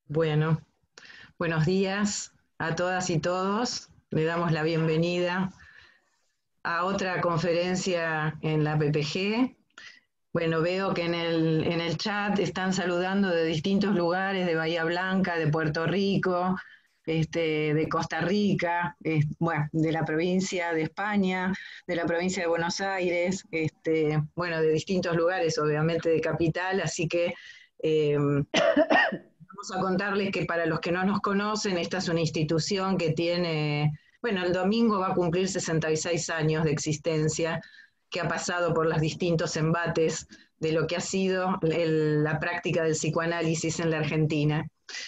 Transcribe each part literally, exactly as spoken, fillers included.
Bueno, buenos días a todas y todos. Le damos la bienvenida a otra conferencia en la P P G. Bueno, veo que en el, en el chat están saludando de distintos lugares, de Bahía Blanca, de Puerto Rico, este, de Costa Rica, eh, bueno, de la provincia de España, de la provincia de Buenos Aires, este, bueno, de distintos lugares, obviamente de capital, así que eh, vamos a contarles que para los que no nos conocen, esta es una institución que tiene, bueno, el domingo va a cumplir sesenta y seis años de existencia, que ha pasado por los distintos embates de lo que ha sido el, la práctica del psicoanálisis en la Argentina.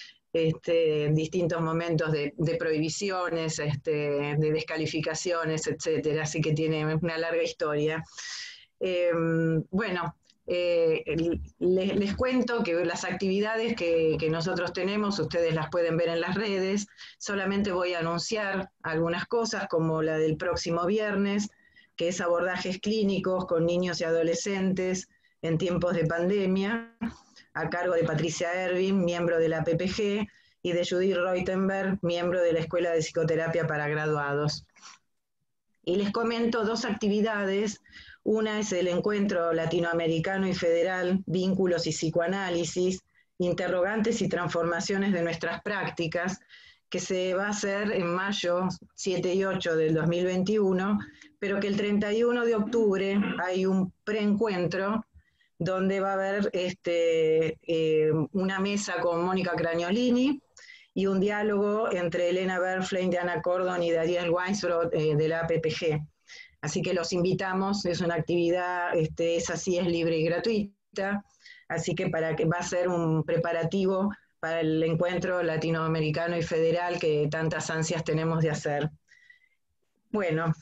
Este, en distintos momentos de, de prohibiciones, este, de descalificaciones, etcétera, así que tiene una larga historia. Eh, bueno, eh, les, les cuento que las actividades que, que nosotros tenemos, ustedes las pueden ver en las redes, solamente voy a anunciar algunas cosas como la del próximo viernes, que es abordajes clínicos con niños y adolescentes en tiempos de pandemia, a cargo de Patricia Ervin, miembro de la P P G, y de Judith Reutenberg, miembro de la Escuela de Psicoterapia para Graduados. Y les comento dos actividades. Una es el Encuentro Latinoamericano y Federal, Vínculos y Psicoanálisis, Interrogantes y Transformaciones de Nuestras Prácticas, que se va a hacer en mayo siete y ocho del dos mil veintiuno, pero que el treinta y uno de octubre hay un preencuentro donde va a haber este, eh, una mesa con Mónica Cragnolini y un diálogo entre Elena Berflein, Diana Cordon y Daniel Weinsbrod eh, de la P P G. Así que los invitamos, es una actividad, este, esa sí es libre y gratuita, así que, para que va a ser un preparativo para el encuentro latinoamericano y federal que tantas ansias tenemos de hacer. Bueno,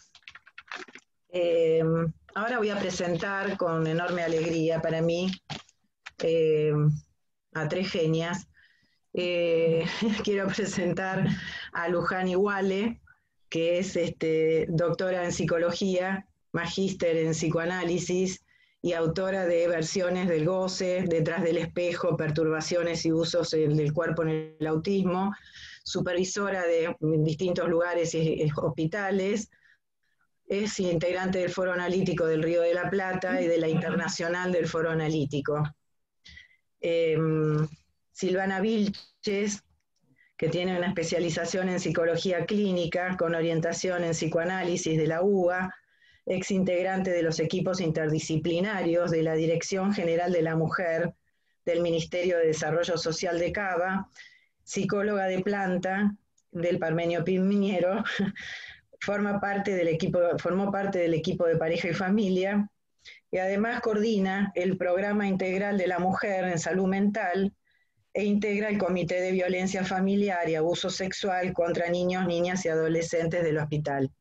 eh, ahora voy a presentar con enorme alegría para mí eh, a tres genias. Eh, quiero presentar a Luján Iguale, que es este, doctora en psicología, magíster en psicoanálisis y autora de Versiones del goce, Detrás del espejo, perturbaciones y usos del cuerpo en el autismo, supervisora de distintos lugares y hospitales. Es integrante del Foro Analítico del Río de la Plata y de la Internacional del Foro Analítico. Eh, Silvana Vilches, que tiene una especialización en psicología clínica con orientación en psicoanálisis de la U B A, ex integrante de los equipos interdisciplinarios de la Dirección General de la Mujer del Ministerio de Desarrollo Social de Cava, psicóloga de planta del Parmenio Piñero, forma parte del equipo, formó parte del equipo de pareja y familia, y además coordina el Programa Integral de la Mujer en Salud Mental e integra el Comité de Violencia Familiar y Abuso Sexual contra Niños, Niñas y Adolescentes del hospital.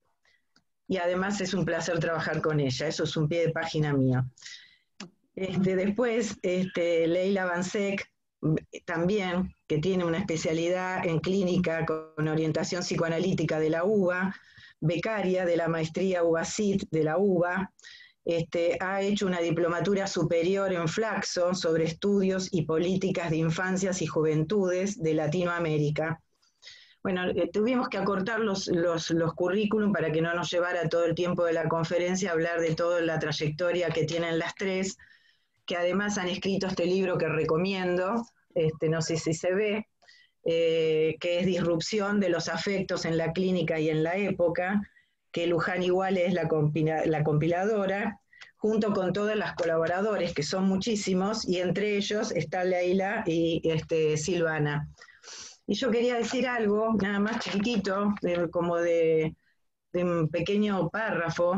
Y además es un placer trabajar con ella, eso es un pie de página mío. Este, después, este, Leila Bansek, también, que tiene una especialidad en clínica con orientación psicoanalítica de la U B A, becaria de la maestría U B A C I T de la U B A, Este, ha hecho una diplomatura superior en Flaxo sobre estudios y políticas de infancias y juventudes de Latinoamérica. Bueno, eh, tuvimos que acortar los, los, los currículum para que no nos llevara todo el tiempo de la conferencia a hablar de toda la trayectoria que tienen las tres, que además han escrito este libro que recomiendo, este, no sé si se ve, eh, que es Disrupción de los afectos en la clínica y en la época, que Luján Iguale es la, compila, la compiladora, junto con todas las colaboradores, que son muchísimos, y entre ellos está Leila y este, Silvana. Y yo quería decir algo, nada más chiquitito, de, como de, de un pequeño párrafo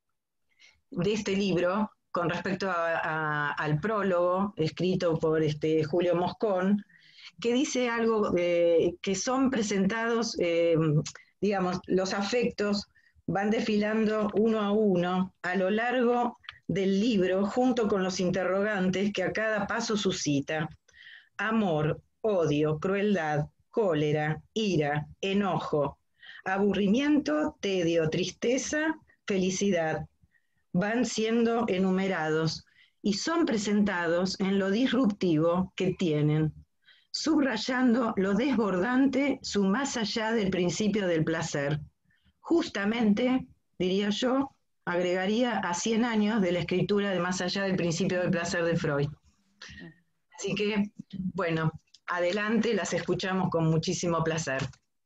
de este libro, con respecto a, a, al prólogo, escrito por este, Julio Moscón, que dice algo eh, que son presentados, eh, digamos, los afectos van desfilando uno a uno a lo largo del libro, junto con los interrogantes que a cada paso suscita. Amor, odio, crueldad, cólera, ira, enojo, aburrimiento, tedio, tristeza, felicidad, van siendo enumerados y son presentados en lo disruptivo que tienen. subrayando lo desbordante, su más allá del principio del placer. Justamente, diría yo, agregaría a cien años de la escritura de Más allá del principio del placer de Freud. Así que, bueno, adelante, las escuchamos con muchísimo placer.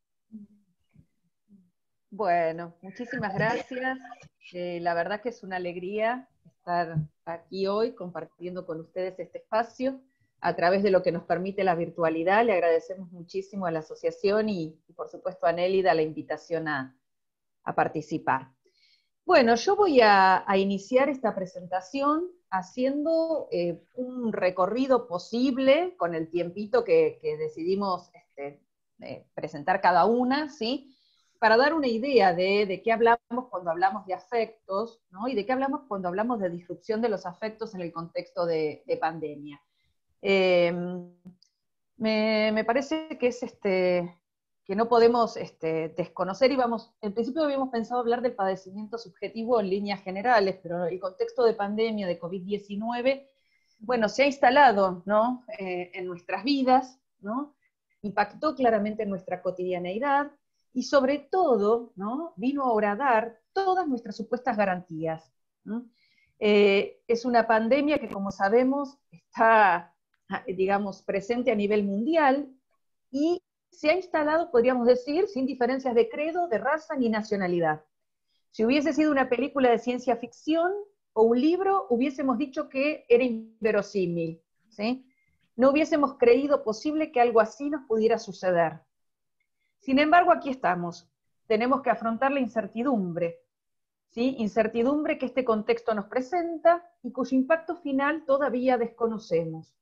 Bueno, muchísimas gracias. Eh, la verdad que es una alegría estar aquí hoy compartiendo con ustedes este espacio a través de lo que nos permite la virtualidad. Le agradecemos muchísimo a la asociación y, y por supuesto a Nélida la invitación a, a participar. Bueno, yo voy a, a iniciar esta presentación haciendo eh, un recorrido posible con el tiempito que, que decidimos este, eh, presentar cada una, ¿sí? Para dar una idea de, de qué hablamos cuando hablamos de afectos, ¿no? Y de qué hablamos cuando hablamos de disrupción de los afectos en el contexto de, de pandemia. Eh, me, me parece que es este, que no podemos este, desconocer, y vamos, en principio habíamos pensado hablar del padecimiento subjetivo en líneas generales, pero el contexto de pandemia, de COVID diecinueve, bueno, se ha instalado, ¿no? eh, en nuestras vidas, ¿no? Impactó claramente en nuestra cotidianeidad, y sobre todo, ¿no? Vino a horadar todas nuestras supuestas garantías, ¿no? Eh, es una pandemia que, como sabemos, está, digamos, presente a nivel mundial, y se ha instalado, podríamos decir, sin diferencias de credo, de raza ni nacionalidad. Si hubiese sido una película de ciencia ficción o un libro, hubiésemos dicho que era inverosímil, ¿sí? No hubiésemos creído posible que algo así nos pudiera suceder. Sin embargo, aquí estamos. Tenemos que afrontar la incertidumbre, ¿sí? Incertidumbre que este contexto nos presenta y cuyo impacto final todavía desconocemos.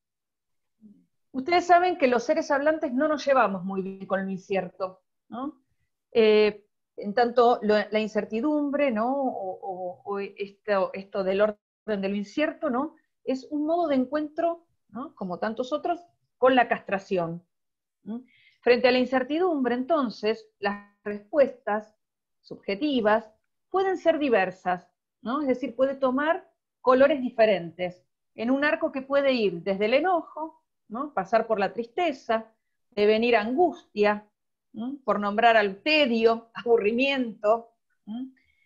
Ustedes saben que los seres hablantes no nos llevamos muy bien con lo incierto, ¿no? Eh, en tanto, lo, la incertidumbre, ¿no? O, o, o esto, esto del orden de lo incierto, ¿no? Es un modo de encuentro, ¿no? Como tantos otros, con la castración, ¿no? Frente a la incertidumbre, entonces, las respuestas subjetivas pueden ser diversas, ¿no? Es decir, puede tomar colores diferentes, en un arco que puede ir desde el enojo, ¿no? Pasar por la tristeza, devenir angustia, ¿no? Por nombrar al tedio, aburrimiento, ¿no?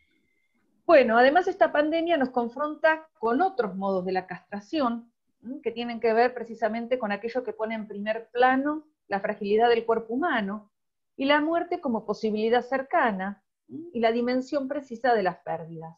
Bueno, además esta pandemia nos confronta con otros modos de la castración, ¿no? Que tienen que ver precisamente con aquello que pone en primer plano la fragilidad del cuerpo humano y la muerte como posibilidad cercana, ¿no? Y la dimensión precisa de las pérdidas.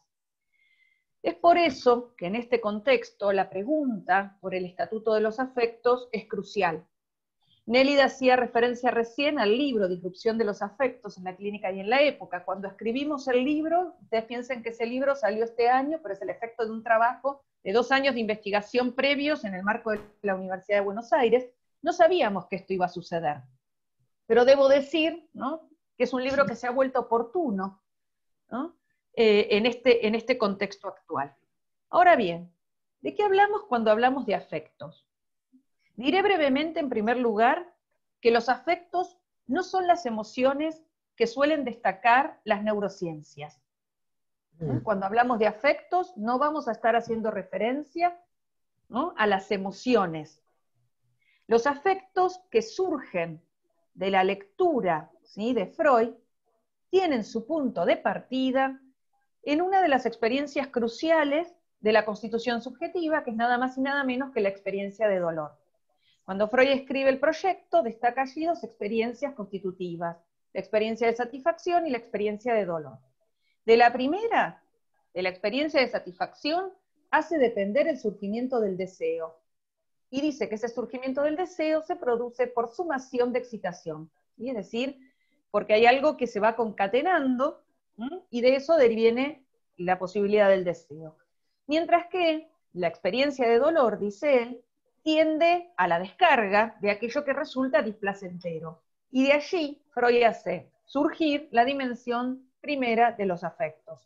Es por eso que en este contexto la pregunta por el estatuto de los afectos es crucial. Nélida hacía referencia recién al libro Disrupción de los afectos en la clínica y en la época. Cuando escribimos el libro, ustedes piensen que ese libro salió este año, pero es el efecto de un trabajo de dos años de investigación previos en el marco de la Universidad de Buenos Aires. No sabíamos que esto iba a suceder. Pero debo decir, ¿no?, que es un libro que se ha vuelto oportuno, ¿no?, eh, en, este, en este contexto actual. Ahora bien, ¿de qué hablamos cuando hablamos de afectos? Diré brevemente, en primer lugar, que los afectos no son las emociones que suelen destacar las neurociencias. ¿No? Cuando hablamos de afectos, no vamos a estar haciendo referencia, ¿no?, a las emociones. Los afectos que surgen de la lectura, ¿sí?, de Freud, tienen su punto de partida en una de las experiencias cruciales de la constitución subjetiva, que es nada más y nada menos que la experiencia de dolor. Cuando Freud escribe el proyecto, destaca allí dos experiencias constitutivas, la experiencia de satisfacción y la experiencia de dolor. De la primera, de la experiencia de satisfacción, hace depender el surgimiento del deseo. Y dice que ese surgimiento del deseo se produce por sumación de excitación, ¿sí? Es decir, porque hay algo que se va concatenando, ¿sí?, y de eso derive la posibilidad del deseo. Mientras que la experiencia de dolor, dice él, tiende a la descarga de aquello que resulta displacentero. Y de allí Freud hace surgir la dimensión primera de los afectos.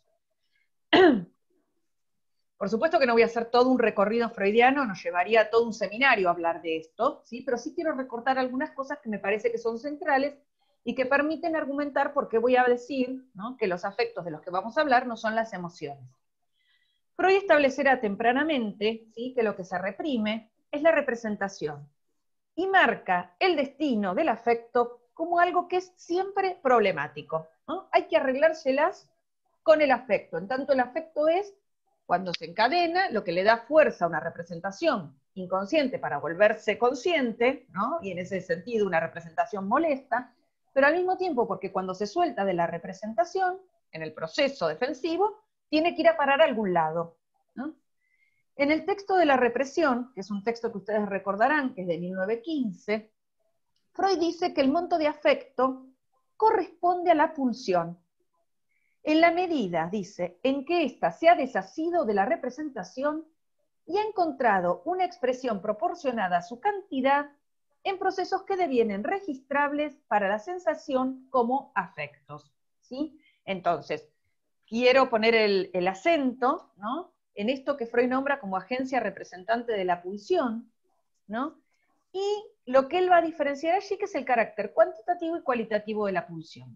Por supuesto que no voy a hacer todo un recorrido freudiano, nos llevaría todo un seminario a hablar de esto, ¿sí? Pero sí quiero recortar algunas cosas que me parece que son centrales y que permiten argumentar por qué voy a decir, ¿no?, que los afectos de los que vamos a hablar no son las emociones. Freud establecerá tempranamente, ¿sí?, que lo que se reprime es la representación. y marca el destino del afecto como algo que es siempre problemático, ¿no? Hay que arreglárselas con el afecto. En tanto el afecto es, cuando se encadena, lo que le da fuerza a una representación inconsciente para volverse consciente, ¿no? Y en ese sentido una representación molesta, pero al mismo tiempo porque cuando se suelta de la representación, en el proceso defensivo, tiene que ir a parar a algún lado, ¿no? En el texto de la represión, que es un texto que ustedes recordarán, que es de mil novecientos quince, Freud dice que el monto de afecto corresponde a la pulsión. En la medida, dice, en que ésta se ha desasido de la representación y ha encontrado una expresión proporcionada a su cantidad en procesos que devienen registrables para la sensación como afectos, ¿sí? Entonces, quiero poner el, el acento, ¿no?, en esto que Freud nombra como agencia representante de la pulsión, ¿no? Y lo que él va a diferenciar allí, que es el carácter cuantitativo y cualitativo de la pulsión.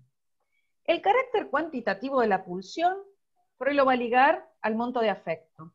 El carácter cuantitativo de la pulsión, Freud lo va a ligar al monto de afecto.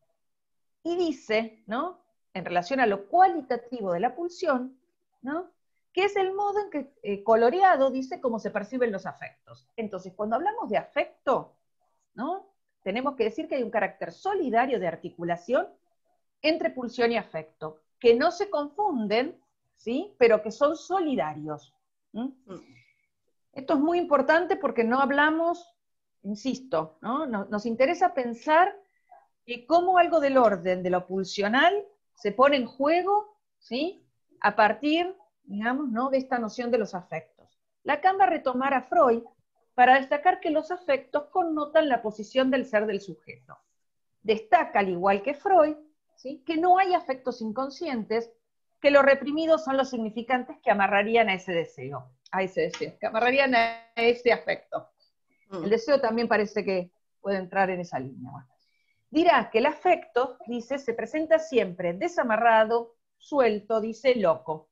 Y dice, ¿no?, en relación a lo cualitativo de la pulsión, ¿no?, que es el modo en que, eh, coloreado, dice, cómo se perciben los afectos. Entonces, cuando hablamos de afecto, ¿no?, tenemos que decir que hay un carácter solidario de articulación entre pulsión y afecto, que no se confunden, ¿sí?, pero que son solidarios. ¿Mm? Esto es muy importante porque no hablamos, insisto, ¿no?, nos, nos interesa pensar que cómo algo del orden de lo pulsional se pone en juego, ¿sí?, a partir, digamos, ¿no?, de esta noción de los afectos. Lacan va a retomar a Freud para destacar que los afectos connotan la posición del ser del sujeto. Destaca, al igual que Freud, ¿sí?, que no hay afectos inconscientes, que los reprimidos son los significantes que amarrarían a ese deseo, a ese deseo, que amarrarían a ese afecto. El deseo también parece que puede entrar en esa línea. Bueno, dirá que el afecto, dice, se presenta siempre desamarrado, suelto, dice, loco.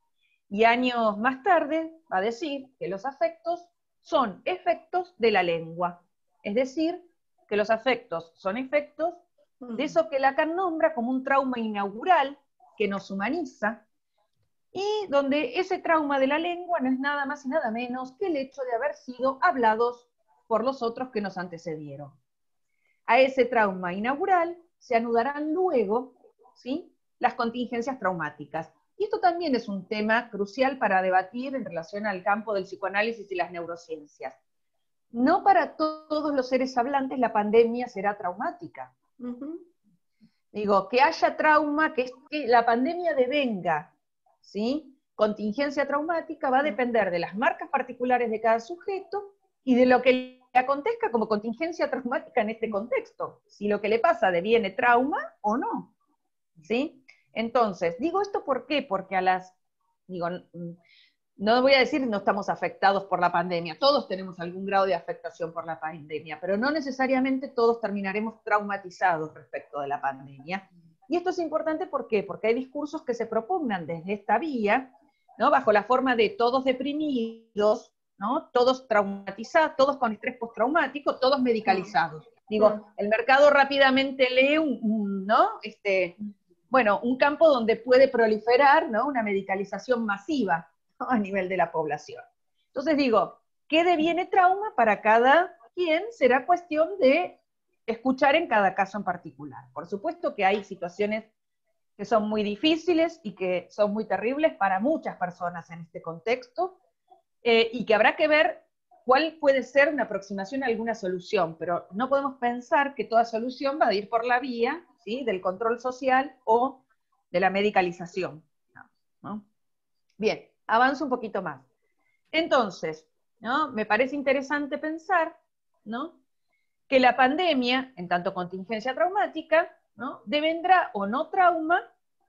Y años más tarde va a decir que los afectos son efectos de la lengua. Es decir, que los afectos son efectos de eso que Lacan nombra como un trauma inaugural que nos humaniza, y donde ese trauma de la lengua no es nada más y nada menos que el hecho de haber sido hablados por los otros que nos antecedieron. A ese trauma inaugural se anudarán luego, ¿sí?, las contingencias traumáticas. Y esto también es un tema crucial para debatir en relación al campo del psicoanálisis y las neurociencias. No para to- todos los seres hablantes la pandemia será traumática. Uh-huh. Digo, que haya trauma, que, es, que la pandemia devenga, ¿sí?, contingencia traumática, va a depender de las marcas particulares de cada sujeto y de lo que le acontezca como contingencia traumática en este contexto. Si lo que le pasa deviene trauma o no, ¿sí? Entonces, digo esto ¿por qué? Porque a las, digo, no voy a decir no estamos afectados por la pandemia, todos tenemos algún grado de afectación por la pandemia, pero no necesariamente todos terminaremos traumatizados respecto de la pandemia. Y esto es importante ¿por qué? Porque hay discursos que se propugnan desde esta vía, ¿no?, bajo la forma de todos deprimidos, ¿no?, todos traumatizados, todos con estrés postraumático, todos medicalizados. Digo, el mercado rápidamente lee un, un ¿no?, este, bueno, un campo donde puede proliferar, ¿no?, una medicalización masiva, ¿no?, a nivel de la población. Entonces digo, ¿qué deviene trauma para cada quien? Será cuestión de escuchar en cada caso en particular. Por supuesto que hay situaciones que son muy difíciles y que son muy terribles para muchas personas en este contexto, eh, y que habrá que ver cuál puede ser una aproximación a alguna solución, pero no podemos pensar que toda solución va a ir por la vía, ¿sí?, del control social o de la medicalización, ¿no? Bien, avanzo un poquito más. Entonces, ¿no?, me parece interesante pensar, ¿no?, que la pandemia, en tanto contingencia traumática, ¿no?, devendrá o no trauma,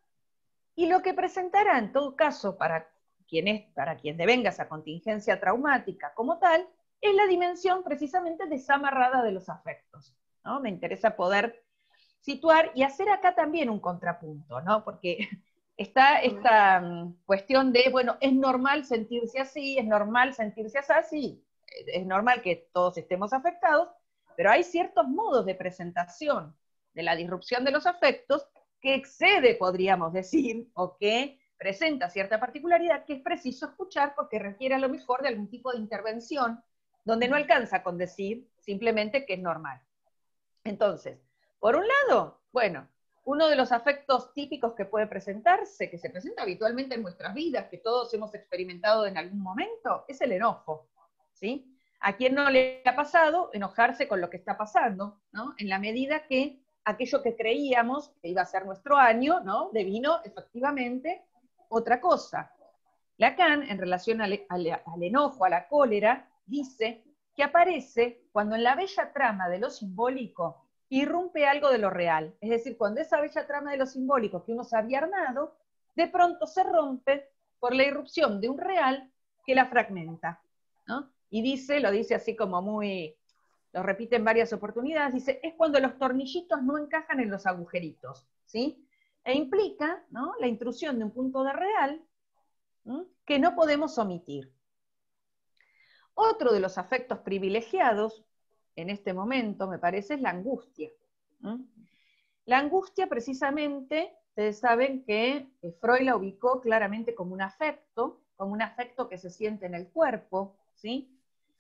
y lo que presentará en todo caso para quien, es, para quien devenga esa contingencia traumática como tal, es la dimensión precisamente desamarrada de los afectos, ¿no? Me interesa poder situar y hacer acá también un contrapunto, ¿no?, porque está esta um, cuestión de, bueno, es normal sentirse así, es normal sentirse así, es normal que todos estemos afectados, pero hay ciertos modos de presentación de la disrupción de los afectos que excede, podríamos decir, o que presenta cierta particularidad que es preciso escuchar porque requiere a lo mejor de algún tipo de intervención donde no alcanza con decir simplemente que es normal. Entonces, por un lado, bueno, uno de los afectos típicos que puede presentarse, que se presenta habitualmente en nuestras vidas, que todos hemos experimentado en algún momento, es el enojo, ¿sí? ¿A quién no le ha pasado enojarse con lo que está pasando, ¿no? En la medida que aquello que creíamos que iba a ser nuestro año, ¿no? Devino efectivamente otra cosa. Lacan, en relación al, al, al enojo, a la cólera, dice que aparece cuando en la bella trama de lo simbólico irrumpe algo de lo real. Es decir, cuando esa bella trama de lo simbólico que uno se había armado, de pronto se rompe por la irrupción de un real que la fragmenta, ¿no? Y dice, lo dice así como muy, lo repite en varias oportunidades, dice, es cuando los tornillitos no encajan en los agujeritos, ¿sí? E implica, ¿no?, la intrusión de un punto de real, ¿sí?, que no podemos omitir. Otro de los afectos privilegiados en este momento, me parece, es la angustia. ¿Mm? La angustia, precisamente, ustedes saben que Freud la ubicó claramente como un afecto, como un afecto que se siente en el cuerpo, ¿sí?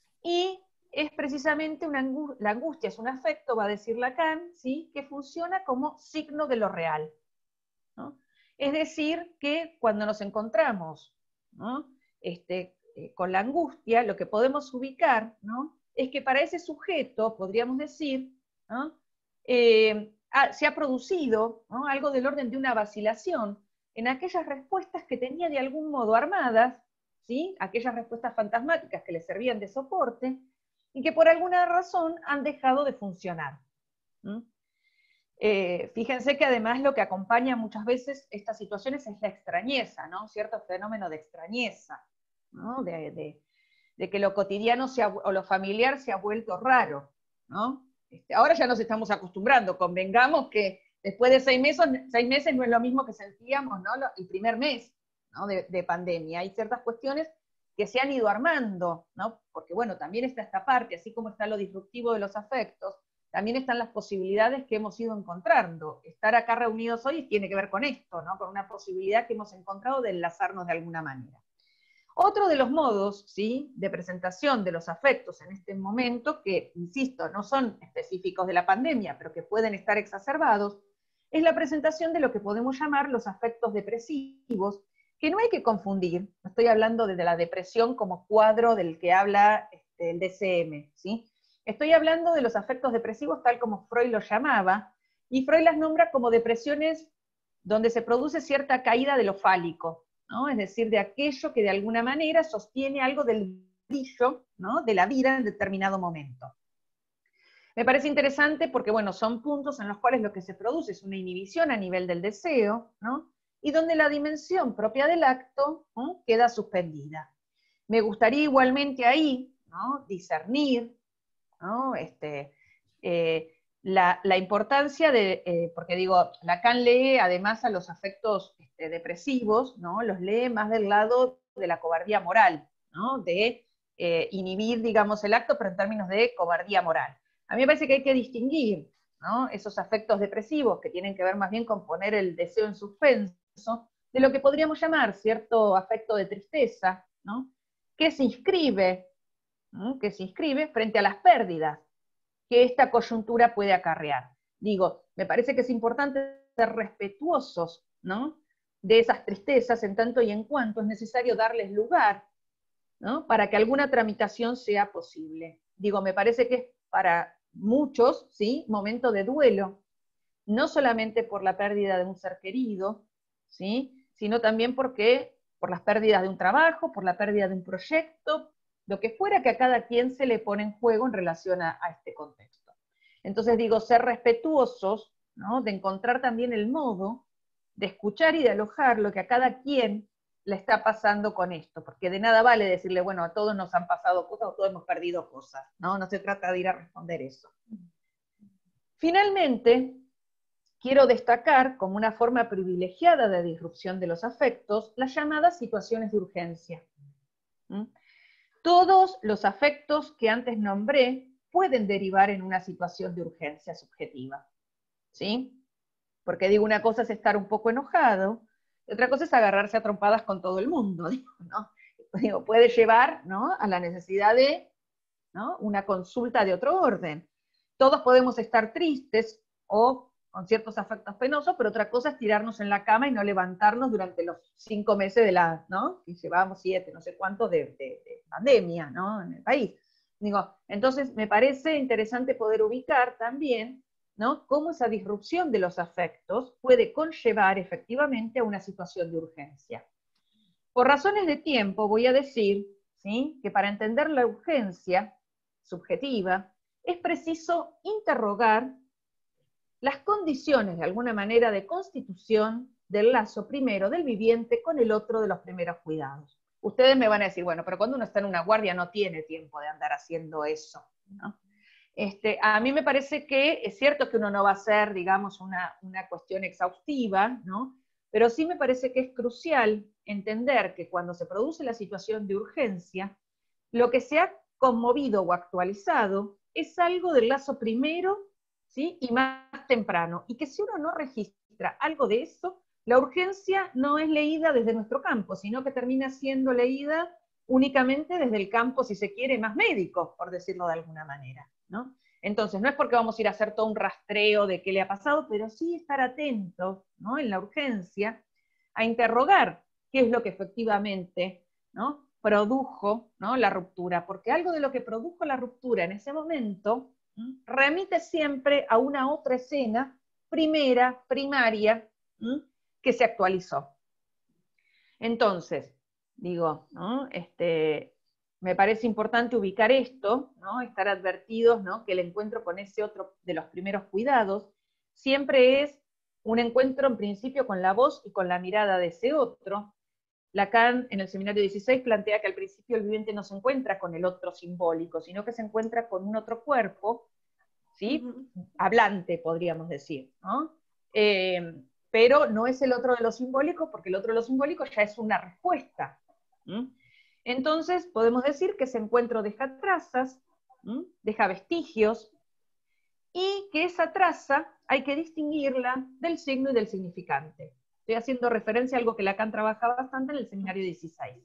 Y es precisamente una angustia, la angustia es un afecto, va a decir Lacan, ¿sí?, que funciona como signo de lo real, ¿no? Es decir, que cuando nos encontramos, ¿no?, este, eh, con la angustia, lo que podemos ubicar, ¿no?, es que para ese sujeto, podríamos decir, ¿no?, eh, ha, se ha producido, ¿no?, algo del orden de una vacilación en aquellas respuestas que tenía de algún modo armadas, ¿sí?, aquellas respuestas fantasmáticas que le servían de soporte, y que por alguna razón han dejado de funcionar. ¿Mm? Eh, fíjense que además lo que acompaña muchas veces estas situaciones es la extrañeza, ¿no? Cierto fenómeno de extrañeza, ¿no?, de, de, de que lo cotidiano se ha, o lo familiar se ha vuelto raro, ¿no? Este, ahora ya nos estamos acostumbrando, convengamos que después de seis meses, seis meses no es lo mismo que sentíamos, ¿no?, el primer mes, ¿no?, de, de pandemia. Hay ciertas cuestiones que se han ido armando, ¿no? Porque bueno, también está esta parte, así como está lo disruptivo de los afectos, también están las posibilidades que hemos ido encontrando. Estar acá reunidos hoy tiene que ver con esto, ¿no?, con una posibilidad que hemos encontrado de enlazarnos de alguna manera. Otro de los modos, ¿sí?, de presentación de los afectos en este momento, que, insisto, no son específicos de la pandemia, pero que pueden estar exacerbados, es la presentación de lo que podemos llamar los afectos depresivos, que no hay que confundir. No estoy hablando de la depresión como cuadro del que habla este, el D C M, ¿sí? Estoy hablando de los afectos depresivos tal como Freud los llamaba, y Freud las nombra como depresiones donde se produce cierta caída de lo fálico, ¿no?, es decir, de aquello que de alguna manera sostiene algo del brillo, ¿no?, de la vida en determinado momento. Me parece interesante porque, bueno, son puntos en los cuales lo que se produce es una inhibición a nivel del deseo, ¿no?, y donde la dimensión propia del acto, ¿no?, queda suspendida. Me gustaría igualmente ahí, ¿no?, discernir, ¿no?, este, eh, la, la importancia de, eh, porque digo, Lacan lee además a los afectos este, depresivos, ¿no?, los lee más del lado de la cobardía moral, ¿no?, de eh, inhibir, digamos, el acto, pero en términos de cobardía moral. A mí me parece que hay que distinguir, ¿no?, esos afectos depresivos que tienen que ver más bien con poner el deseo en suspenso, de lo que podríamos llamar cierto afecto de tristeza, ¿no?, que se inscribe, ¿no?, que se inscribe frente a las pérdidas que esta coyuntura puede acarrear. Digo, me parece que es importante ser respetuosos, ¿no?, de esas tristezas, en tanto y en cuanto es necesario darles lugar, ¿no?, para que alguna tramitación sea posible. Digo, me parece que es para muchos, ¿sí?, momento de duelo, no solamente por la pérdida de un ser querido, ¿sí?, sino también porque, por las pérdidas de un trabajo, por la pérdida de un proyecto, lo que fuera que a cada quien se le pone en juego en relación a, a este contexto. Entonces digo, ser respetuosos, ¿no?, de encontrar también el modo de escuchar y de alojar lo que a cada quien le está pasando con esto, porque de nada vale decirle, bueno, a todos nos han pasado cosas o todos hemos perdido cosas, ¿no? No se trata de ir a responder eso. Finalmente, quiero destacar como una forma privilegiada de disrupción de los afectos las llamadas situaciones de urgencia. ¿Mm? Todos los afectos que antes nombré pueden derivar en una situación de urgencia subjetiva, ¿sí? Porque digo, una cosa es estar un poco enojado, y otra cosa es agarrarse a trompadas con todo el mundo, digo, ¿no? Digo, puede llevar, ¿no?, a la necesidad de, ¿no?, una consulta de otro orden. Todos podemos estar tristes o con ciertos afectos penosos, pero otra cosa es tirarnos en la cama y no levantarnos durante los cinco meses de la, ¿no?, y llevábamos siete, no sé cuántos de, de, de pandemia, ¿no?, en el país. Digo, entonces me parece interesante poder ubicar también, ¿no?, cómo esa disrupción de los afectos puede conllevar efectivamente a una situación de urgencia. Por razones de tiempo voy a decir, ¿sí?, que para entender la urgencia subjetiva es preciso interrogar las condiciones de alguna manera de constitución del lazo primero del viviente con el otro de los primeros cuidados. Ustedes me van a decir, bueno, pero cuando uno está en una guardia no tiene tiempo de andar haciendo eso, ¿no? Este, a mí me parece que es cierto que uno no va a hacer, digamos, una, una cuestión exhaustiva, ¿no?, pero sí me parece que es crucial entender que cuando se produce la situación de urgencia, lo que se ha conmovido o actualizado es algo del lazo primero, ¿sí?, y más temprano, y que si uno no registra algo de eso, la urgencia no es leída desde nuestro campo, sino que termina siendo leída únicamente desde el campo, si se quiere, más médico, por decirlo de alguna manera, ¿no? Entonces, no es porque vamos a ir a hacer todo un rastreo de qué le ha pasado, pero sí estar atentos, ¿no?, en la urgencia, a interrogar qué es lo que efectivamente, ¿no?, produjo, ¿no?, la ruptura, porque algo de lo que produjo la ruptura en ese momento ¿m? remite siempre a una otra escena primera, primaria, ¿m? que se actualizó. Entonces, digo, ¿no?, este, me parece importante ubicar esto, ¿no?, estar advertidos, ¿no?, que el encuentro con ese otro de los primeros cuidados siempre es un encuentro en principio con la voz y con la mirada de ese otro. Lacan en el seminario dieciséis plantea que al principio el viviente no se encuentra con el otro simbólico, sino que se encuentra con un otro cuerpo, ¿sí?, uh-huh, hablante, podríamos decir, ¿no? Eh, pero no es el otro de lo simbólico, porque el otro de lo simbólico ya es una respuesta. ¿Mm? Entonces, podemos decir que ese encuentro deja trazas, ¿m? deja vestigios, y que esa traza hay que distinguirla del signo y del significante. Estoy haciendo referencia a algo que Lacan trabaja bastante en el seminario dieciséis.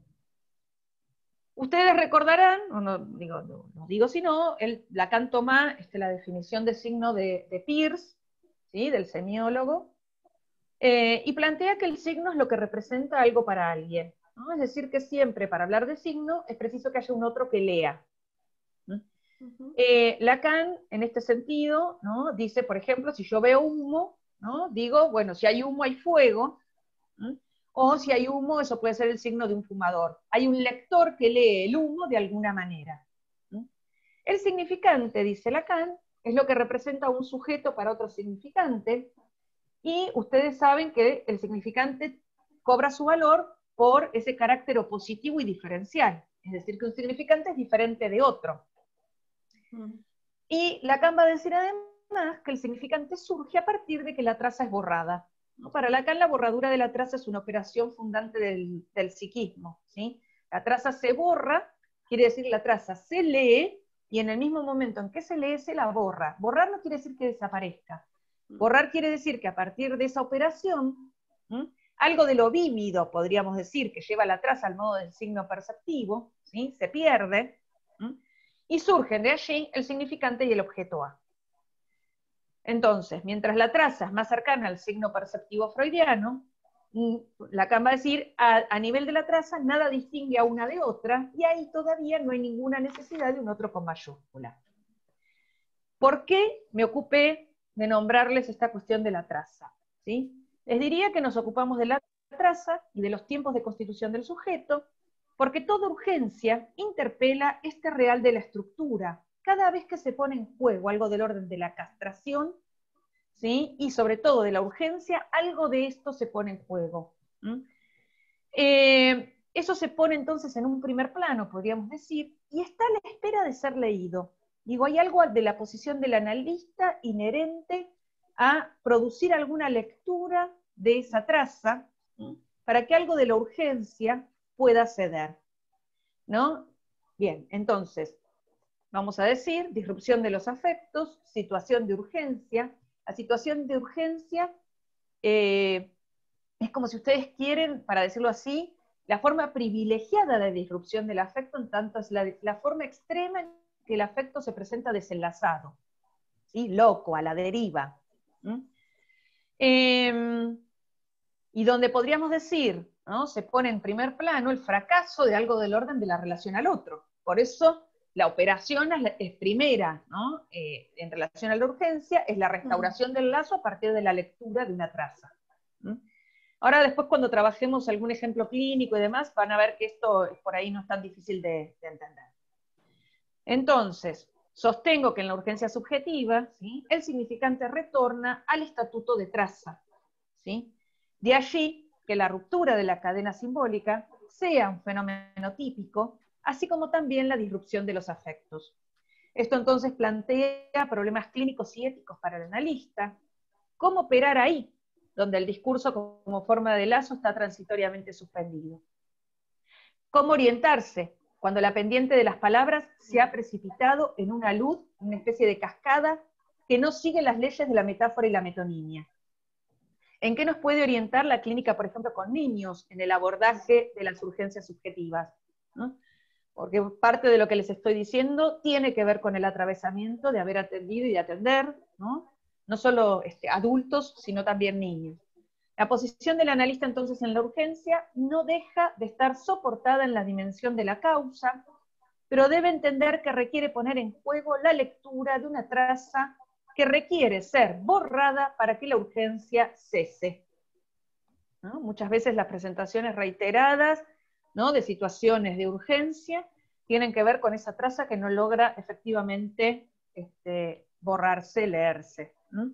Ustedes recordarán, o no digo, no, no digo si no, el, Lacan toma este, la definición de signo de, de Peirce, ¿sí?, del semiólogo, eh, y plantea que el signo es lo que representa algo para alguien, ¿no? Es decir, que siempre para hablar de signo es preciso que haya un otro que lea. ¿no? Uh-huh. eh, Lacan, en este sentido, ¿no?, dice, por ejemplo, si yo veo humo, ¿no?, digo, bueno, si hay humo hay fuego, ¿no?, o si hay humo, eso puede ser el signo de un fumador. Hay un lector que lee el humo de alguna manera. ¿no? El significante, dice Lacan, es lo que representa un sujeto para otro significante, y ustedes saben que el significante cobra su valor por ese carácter opositivo y diferencial, es decir, que un significante es diferente de otro. Mm. Y Lacan va a decir además que el significante surge a partir de que la traza es borrada. ¿no? Para Lacan la borradura de la traza es una operación fundante del, del psiquismo. ¿sí? La traza se borra, quiere decir la traza se lee, y en el mismo momento en que se lee se la borra. Borrar no quiere decir que desaparezca. Borrar quiere decir que a partir de esa operación, ¿sí?, algo de lo vívido, podríamos decir, que lleva la traza al modo del signo perceptivo, ¿sí?, se pierde, ¿sí?, y surgen de allí el significante y el objeto A. Entonces, mientras la traza es más cercana al signo perceptivo freudiano, Lacan va a decir, a, a nivel de la traza, nada distingue a una de otra, y ahí todavía no hay ninguna necesidad de un otro con mayúscula. ¿Por qué me ocupé de nombrarles esta cuestión de la traza? ¿sí? Les diría que nos ocupamos de la traza y de los tiempos de constitución del sujeto, porque toda urgencia interpela este real de la estructura. Cada vez que se pone en juego algo del orden de la castración, ¿sí?, y sobre todo de la urgencia, algo de esto se pone en juego. ¿Mm? Eh, eso se pone entonces en un primer plano, podríamos decir, y está a la espera de ser leído. Digo, hay algo de la posición del analista inherente a producir alguna lectura de esa traza, ¿sí?, para que algo de la urgencia pueda ceder. ¿No? Bien, entonces, vamos a decir, disrupción de los afectos, situación de urgencia. La situación de urgencia, eh, es como si ustedes quieren, para decirlo así, la forma privilegiada de disrupción del afecto, en tanto es la, la forma extrema en que el afecto se presenta desenlazado, ¿sí? Loco, a la deriva. ¿Mm? Eh, y donde podríamos decir, ¿no?, se pone en primer plano el fracaso de algo del orden de la relación al otro. Por eso la operación es, es primera, ¿no?, eh, en relación a la urgencia, es la restauración del lazo a partir de la lectura de una traza. ¿Mm? Ahora después cuando trabajemos algún ejemplo clínico y demás, van a ver que esto por ahí no es tan difícil de, de entender. Entonces, sostengo que en la urgencia subjetiva, ¿sí?, el significante retorna al estatuto de traza, ¿sí? De allí que la ruptura de la cadena simbólica sea un fenómeno típico, así como también la disrupción de los afectos. Esto entonces plantea problemas clínicos y éticos para el analista. ¿Cómo operar ahí, donde el discurso como forma de lazo está transitoriamente suspendido? ¿Cómo orientarse cuando la pendiente de las palabras se ha precipitado en una luz, una especie de cascada, que no sigue las leyes de la metáfora y la metonimia? ¿En qué nos puede orientar la clínica, por ejemplo, con niños, en el abordaje de las urgencias subjetivas? ¿No? Porque parte de lo que les estoy diciendo tiene que ver con el atravesamiento de haber atendido y de atender, ¿no? No solo este, adultos, sino también niños. La posición del analista entonces en la urgencia no deja de estar soportada en la dimensión de la causa, pero debe entender que requiere poner en juego la lectura de una traza que requiere ser borrada para que la urgencia cese. ¿No? Muchas veces las presentaciones reiteradas, ¿no?, de situaciones de urgencia tienen que ver con esa traza que no logra efectivamente este, borrarse, leerse. ¿No?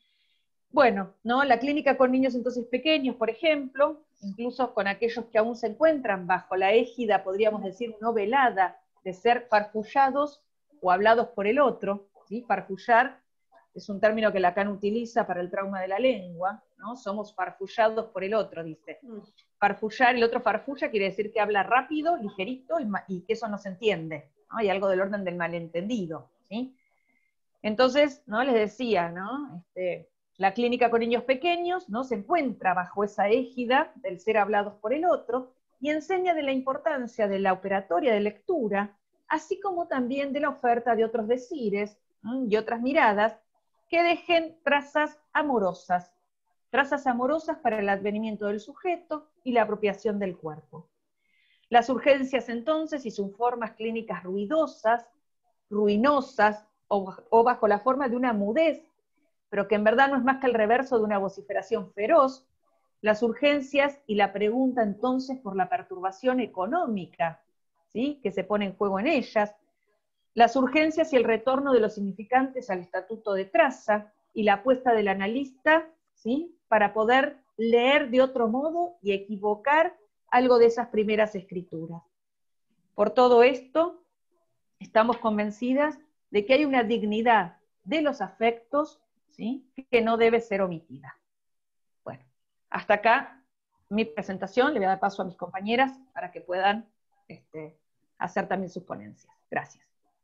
Bueno, ¿no?, la clínica con niños entonces pequeños, por ejemplo, incluso con aquellos que aún se encuentran bajo la égida, podríamos decir, no velada, de ser farfullados o hablados por el otro, ¿sí? Farfullar es un término que Lacan utiliza para el trauma de la lengua, ¿no? Somos farfullados por el otro, dice. Farfullar, el otro farfulla quiere decir que habla rápido, ligerito, y, y que eso no se entiende, ¿no? Hay algo del orden del malentendido, ¿sí? Entonces, ¿no?, les decía, ¿no?, este, la clínica con niños pequeños, ¿no?, se encuentra bajo esa égida del ser hablados por el otro, y enseña de la importancia de la operatoria de lectura, así como también de la oferta de otros decires, ¿m?, y otras miradas, que dejen trazas amorosas, trazas amorosas para el advenimiento del sujeto y la apropiación del cuerpo. Las urgencias entonces, y sus formas clínicas ruidosas, ruinosas, o, o bajo la forma de una mudez, pero que en verdad no es más que el reverso de una vociferación feroz, las urgencias y la pregunta entonces por la perturbación económica, ¿sí?, que se pone en juego en ellas, las urgencias y el retorno de los significantes al estatuto de traza, y la apuesta del analista, ¿sí?, para poder leer de otro modo y equivocar algo de esas primeras escrituras. Por todo esto, estamos convencidas de que hay una dignidad de los afectos, ¿sí?, que no debe ser omitida. Bueno, hasta acá mi presentación, le voy a dar paso a mis compañeras para que puedan este, hacer también sus ponencias. Gracias.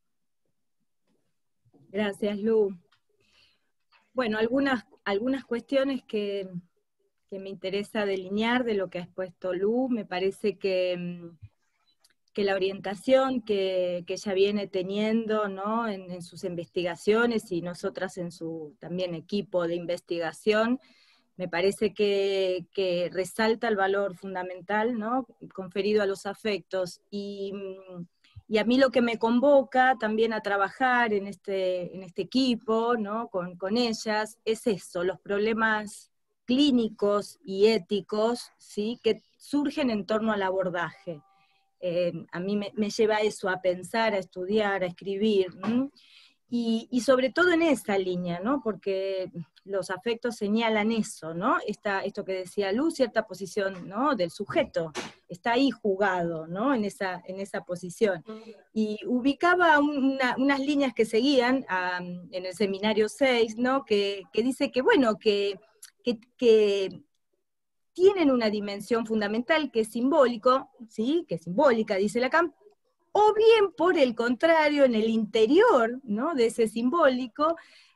Gracias, Lu. Bueno, algunas, algunas cuestiones que, que me interesa delinear de lo que ha expuesto Lu. Me parece que, que la orientación que, que ella viene teniendo, ¿no?, en, en sus investigaciones, y nosotras en su también equipo de investigación, me parece que, que resalta el valor fundamental, ¿no?, conferido a los afectos, y, y a mí lo que me convoca también a trabajar en este, en este equipo, ¿no?, con, con ellas, es eso, los problemas clínicos y éticos, ¿sí?, que surgen en torno al abordaje. Eh, a mí me, me lleva eso, a pensar, a estudiar, a escribir, y, y sobre todo en esa línea, ¿no?, porque los afectos señalan eso, ¿no?, Esta, esto que decía Lu, cierta posición, ¿no?, del sujeto, está ahí jugado, ¿no?, en esa, en esa posición. Y ubicaba una, unas líneas que seguían um, en el seminario seis, ¿no?, que, que dice que, bueno, que, que, que tienen una dimensión fundamental que es simbólico, ¿sí?, que es simbólica, dice Lacan, o bien por el contrario, en el interior, ¿no?, de ese simbólico,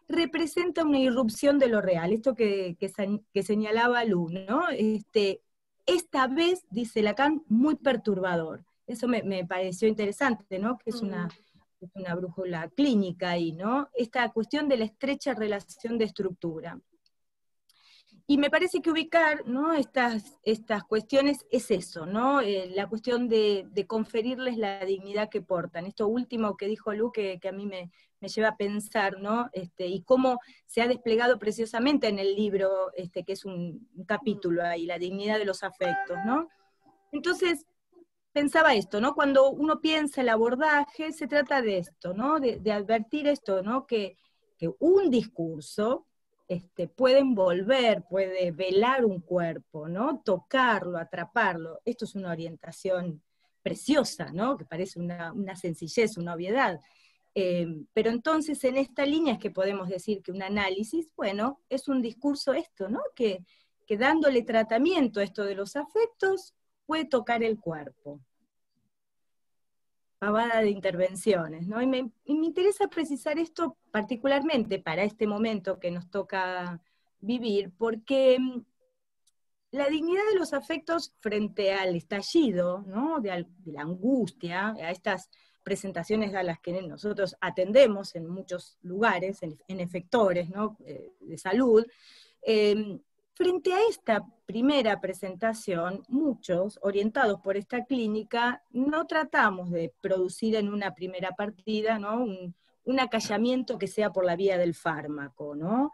representa una irrupción de lo real, esto que, que, que señalaba Lu, ¿no? Este, esta vez, dice Lacan, muy perturbador. Eso me, me pareció interesante, ¿no? Que es una, es una brújula clínica ahí, ¿no? Esta cuestión de la estrecha relación de estructura. Y me parece que ubicar, ¿no?, estas, estas cuestiones es eso, ¿no? Eh, la cuestión de, de conferirles la dignidad que portan. Esto último que dijo Lu, que, que a mí me, me lleva a pensar, ¿no? Este, y cómo se ha desplegado preciosamente en el libro, este, que es un, un capítulo ahí, la dignidad de los afectos, ¿no? Entonces, pensaba esto, ¿no? Cuando uno piensa el abordaje, se trata de esto, ¿no? De, de advertir esto, ¿no? Que, que un discurso Este, puede envolver, puede velar un cuerpo, ¿no? Tocarlo, atraparlo. Esto es una orientación preciosa, ¿no? Que parece una, una sencillez, una obviedad. Eh, pero entonces en esta línea es que podemos decir que un análisis, bueno, es un discurso esto, ¿no? Que, que dándole tratamiento a esto de los afectos, puede tocar el cuerpo. Pavada de intervenciones, ¿no? Y me, y me interesa precisar esto particularmente para este momento que nos toca vivir, porque la dignidad de los afectos frente al estallido, ¿no? de, de la angustia, a estas presentaciones a las que nosotros atendemos en muchos lugares, en, en efectores, ¿no?, eh, de salud, eh, frente a esta primera presentación, muchos, orientados por esta clínica, no tratamos de producir en una primera partida, ¿no?, un, un acallamiento que sea por la vía del fármaco, ¿no?,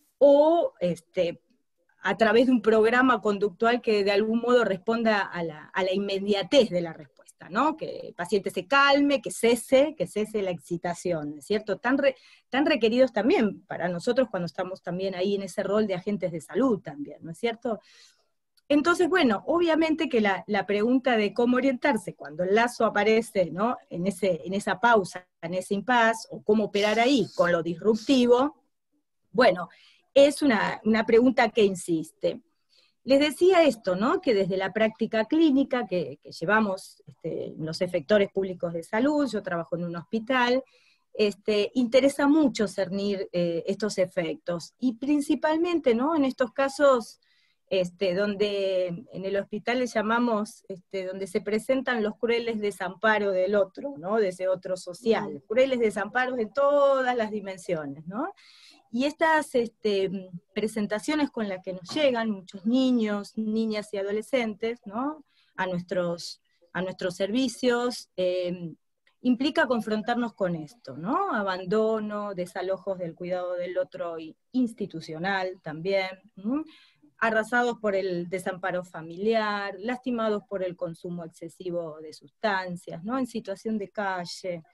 o este, a través de un programa conductual que de algún modo responda a la, a la inmediatez de la respuesta, ¿no? Que el paciente se calme, que cese, que cese la excitación, ¿cierto? Tan, re, tan requeridos también para nosotros cuando estamos también ahí en ese rol de agentes de salud también, ¿no es cierto? Entonces, bueno, obviamente que la, la pregunta de cómo orientarse cuando el lazo aparece, ¿no?, en, ese, en esa pausa, en ese impasse, o cómo operar ahí con lo disruptivo, bueno, es una, una pregunta que insiste. Les decía esto, ¿no?, que desde la práctica clínica que, que llevamos este, en los efectores públicos de salud, yo trabajo en un hospital, este, interesa mucho cernir eh, estos efectos, y principalmente, ¿no?, en estos casos este, donde en el hospital le llamamos, este, donde se presentan los crueles desamparos del otro, ¿no?, de ese otro social, mm. crueles desamparos de todas las dimensiones, ¿no? Y estas este, presentaciones con las que nos llegan muchos niños, niñas y adolescentes, ¿no?, a, nuestros, a nuestros servicios, eh, implica confrontarnos con esto, ¿no? Abandono, desalojos del cuidado del otro institucional también, ¿no?, arrasados por el desamparo familiar, lastimados por el consumo excesivo de sustancias, ¿no?, en situación de calle.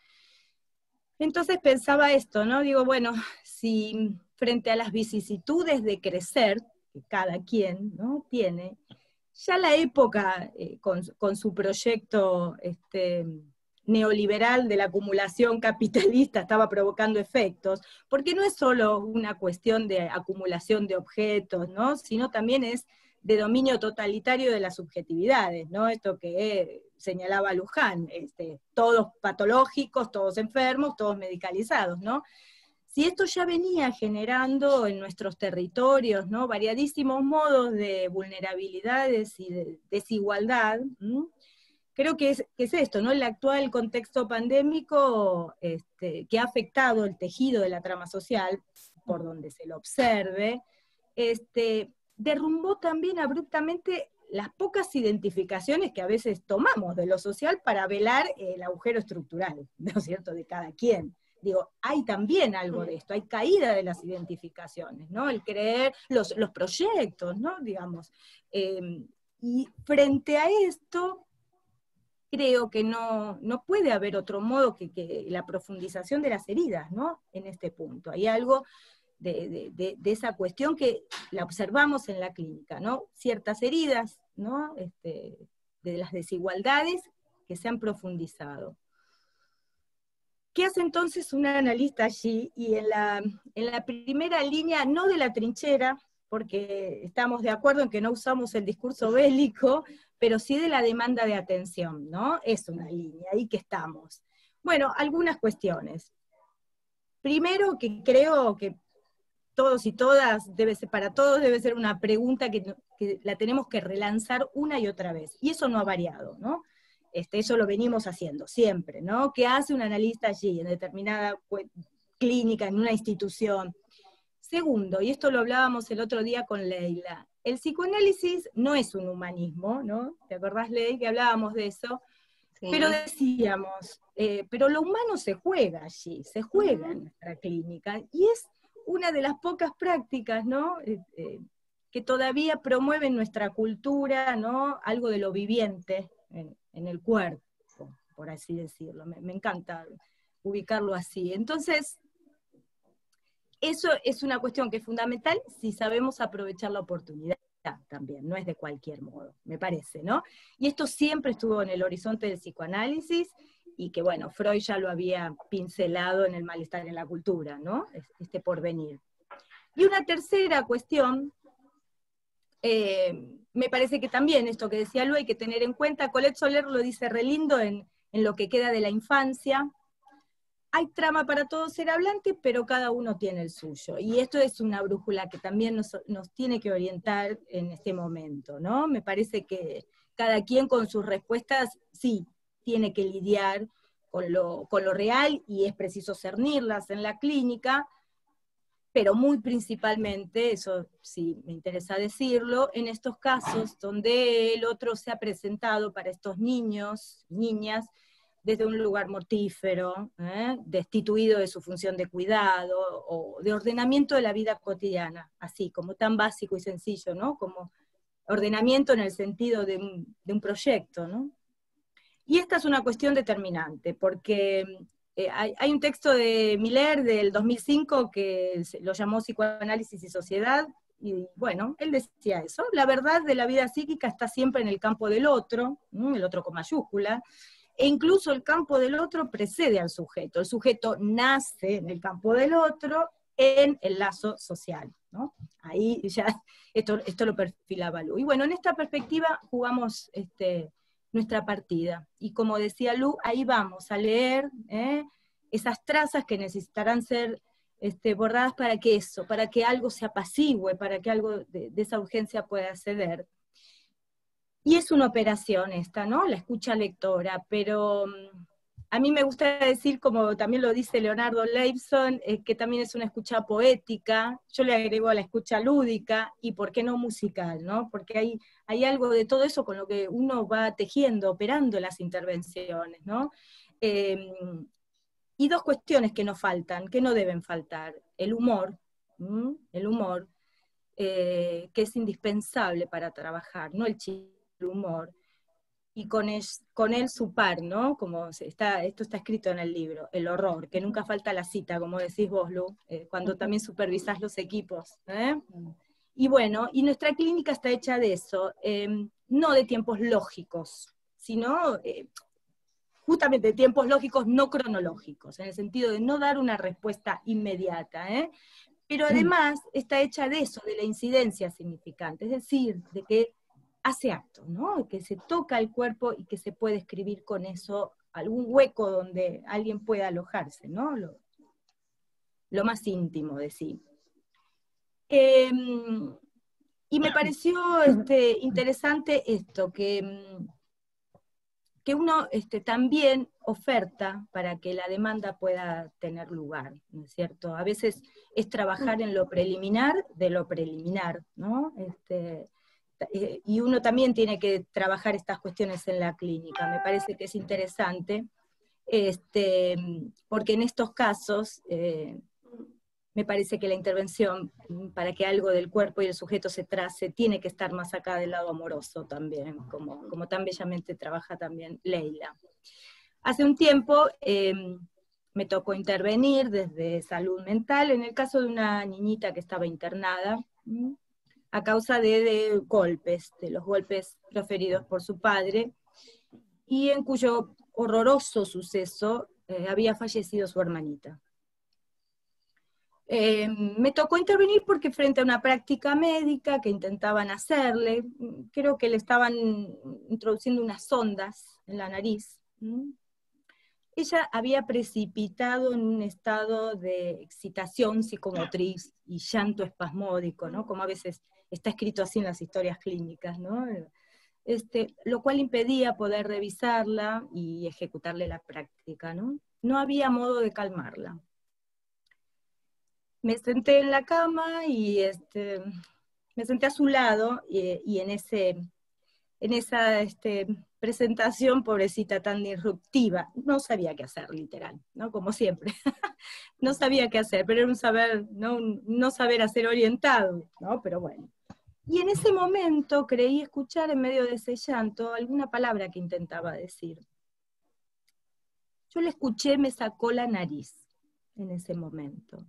Entonces pensaba esto, ¿no? Digo, bueno, si frente a las vicisitudes de crecer, que cada quien, ¿no?, tiene, ya la época, eh, con, con su proyecto este, neoliberal de la acumulación capitalista estaba provocando efectos, porque no es solo una cuestión de acumulación de objetos, ¿no?, sino también es de dominio totalitario de las subjetividades, ¿no? Esto que señalaba Luján, este, todos patológicos, todos enfermos, todos medicalizados, ¿no? Si esto ya venía generando en nuestros territorios, ¿no?, variadísimos modos de vulnerabilidades y de desigualdad, ¿m? creo que es, que es esto, ¿no?, el actual contexto pandémico este, que ha afectado el tejido de la trama social, por donde se lo observe, este, derrumbó también abruptamente las pocas identificaciones que a veces tomamos de lo social para velar el agujero estructural, ¿no es cierto?, de cada quien. Digo, hay también algo de esto, hay caída de las identificaciones, ¿no?, el creer, los, los proyectos, ¿no?, digamos. Eh, y frente a esto, creo que no, no puede haber otro modo que, que la profundización de las heridas, ¿no?, en este punto. Hay algo De, de, de, de esa cuestión que la observamos en la clínica, ¿no? Ciertas heridas, ¿no?, este, de las desigualdades que se han profundizado. ¿Qué hace entonces un analista allí? Y en la, en la primera línea, no de la trinchera, porque estamos de acuerdo en que no usamos el discurso bélico, pero sí de la demanda de atención, ¿no? Es una línea, ahí que estamos. Bueno, algunas cuestiones. Primero, que creo que todos y todas, debe ser, para todos debe ser una pregunta que, que la tenemos que relanzar una y otra vez, y eso no ha variado, ¿no? Este, eso lo venimos haciendo siempre, ¿no? ¿Qué hace un analista allí, en determinada clínica, en una institución? Segundo, y esto lo hablábamos el otro día con Leila, el psicoanálisis no es un humanismo, ¿no? ¿Te acordás, Leila, que hablábamos de eso? Sí. Pero decíamos, eh, pero lo humano se juega allí, se juega en nuestra clínica, y es una de las pocas prácticas, ¿no? Eh, eh, que todavía promueven nuestra cultura, ¿no? Algo de lo viviente en, en el cuerpo, por así decirlo. Me, me encanta ubicarlo así. Entonces, eso es una cuestión que es fundamental si sabemos aprovechar la oportunidad también, no es de cualquier modo, me parece, ¿no? Y esto siempre estuvo en el horizonte del psicoanálisis, y que, bueno, Freud ya lo había pincelado en el malestar en la cultura, ¿no? Este porvenir. Y una tercera cuestión, eh, me parece que también esto que decía Lu hay que tener en cuenta, Colette Soler lo dice re lindo en, en Lo que queda de la infancia: hay trama para todo ser hablante, pero cada uno tiene el suyo. Y esto es una brújula que también nos, nos tiene que orientar en este momento, ¿no? Me parece que cada quien con sus respuestas, sí, tiene que lidiar con lo, con lo real, y es preciso cernirlas en la clínica, pero muy principalmente, eso sí me interesa decirlo, en estos casos donde el otro se ha presentado para estos niños, niñas, desde un lugar mortífero, ¿eh? destituido de su función de cuidado, o de ordenamiento de la vida cotidiana, así, como tan básico y sencillo, ¿no? Como ordenamiento en el sentido de un, de un proyecto, ¿no? Y esta es una cuestión determinante, porque eh, hay, hay un texto de Miller del dos mil cinco que lo llamó Psicoanálisis y Sociedad, y bueno, él decía eso: la verdad de la vida psíquica está siempre en el campo del otro, ¿no? El otro con mayúscula, e incluso el campo del otro precede al sujeto. El sujeto nace en el campo del otro, en el lazo social, ¿no? Ahí ya, esto, esto lo perfilaba Lu. Y bueno, en esta perspectiva jugamos este, nuestra partida. Y como decía Lu, ahí vamos a leer ¿eh? esas trazas que necesitarán ser este, borradas para que eso, para que algo se apacigüe, para que algo de, de esa urgencia pueda ceder. Y es una operación esta, ¿no? La escucha lectora, pero a mí me gusta decir, como también lo dice Leonardo Leibson, eh, que también es una escucha poética. Yo le agrego a la escucha lúdica, y por qué no musical, ¿no? Porque hay, hay algo de todo eso con lo que uno va tejiendo, operando las intervenciones, ¿no? Eh, y dos cuestiones que no faltan, que no deben faltar: el humor, ¿m? el humor, eh, que es indispensable para trabajar, no el chiste, el humor, y con él, con él su par, ¿no? Como está, esto está escrito en el libro, el horror, que nunca falta la cita, como decís vos, Lu, eh, cuando también supervisás los equipos. ¿eh? Y bueno, y nuestra clínica está hecha de eso, eh, no de tiempos lógicos, sino eh, justamente de tiempos lógicos no cronológicos, en el sentido de no dar una respuesta inmediata, ¿eh? Pero además está hecha de eso, de la incidencia significante, es decir, de que hace acto, ¿no? Que se toca el cuerpo y que se puede escribir con eso algún hueco donde alguien pueda alojarse, ¿no? Lo, lo más íntimo de sí. Eh, y me pareció este, interesante esto, que, que uno este, también oferta para que la demanda pueda tener lugar, ¿no es cierto? A veces es trabajar en lo preliminar de lo preliminar, ¿no? Este, y uno también tiene que trabajar estas cuestiones en la clínica, me parece que es interesante, este, porque en estos casos eh, me parece que la intervención, para que algo del cuerpo y el sujeto se trace, tiene que estar más acá del lado amoroso también, como, como tan bellamente trabaja también Leila. Hace un tiempo eh, me tocó intervenir desde salud mental, en el caso de una niñita que estaba internada, ¿sí? a causa de, de golpes, de los golpes proferidos por su padre, y en cuyo horroroso suceso eh, había fallecido su hermanita. Eh, me tocó intervenir porque frente a una práctica médica que intentaban hacerle, creo que le estaban introduciendo unas sondas en la nariz, ella había precipitado en un estado de excitación psicomotriz y llanto espasmódico, ¿no? Como a veces está escrito así en las historias clínicas, ¿no? Este, lo cual impedía poder revisarla y ejecutarle la práctica, ¿no? No había modo de calmarla. Me senté en la cama y este, me senté a su lado y, y en, ese, en esa este, presentación, pobrecita, tan disruptiva, no sabía qué hacer, literal, ¿no? Como siempre. No sabía qué hacer, pero era un saber, ¿no? Un no saber hacer orientado, ¿no? Pero bueno. Y en ese momento creí escuchar en medio de ese llanto alguna palabra que intentaba decir. Yo le escuché, me sacó la nariz en ese momento.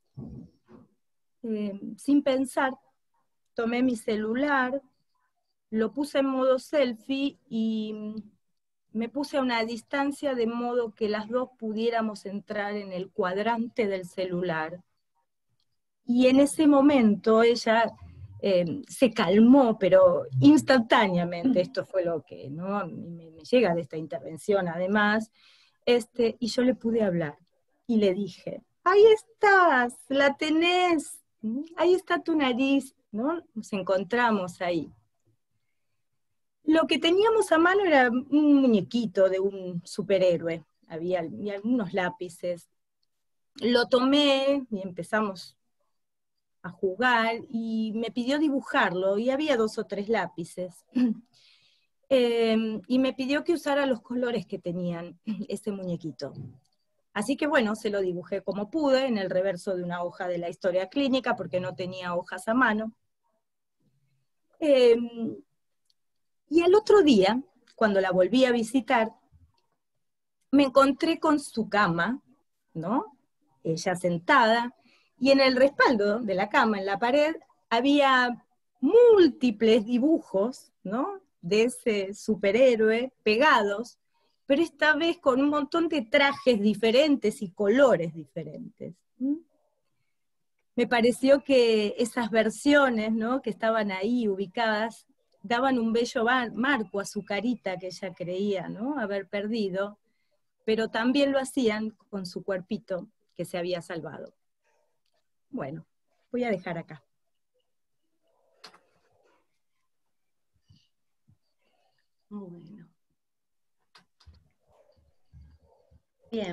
Eh, sin pensar, tomé mi celular, lo puse en modo selfie y me puse a una distancia de modo que las dos pudiéramos entrar en el cuadrante del celular. Y en ese momento ella eh, se calmó, pero instantáneamente. Esto fue lo que ¿no? me, me llega de esta intervención además, este, y yo le pude hablar. Y le dije, ahí estás, la tenés, ahí está tu nariz, ¿no? Nos encontramos ahí. Lo que teníamos a mano era un muñequito de un superhéroe, había y algunos lápices. Lo tomé y empezamos a jugar, y me pidió dibujarlo, y había dos o tres lápices. eh, y me pidió que usara los colores que tenían ese muñequito. Así que bueno, se lo dibujé como pude, en el reverso de una hoja de la historia clínica, porque no tenía hojas a mano. Eh, y al otro día, cuando la volví a visitar, me encontré con su cama, ¿no? Ella sentada, y en el respaldo de la cama, en la pared, había múltiples dibujos, ¿no? De ese superhéroe pegados, pero esta vez con un montón de trajes diferentes y colores diferentes. ¿Mm? Me pareció que esas versiones, ¿no? Que estaban ahí ubicadas, daban un bello marco a su carita que ella creía, ¿no? Haber perdido, pero también lo hacían con su cuerpito que se había salvado. Bueno, voy a dejar acá. Bueno. Bien.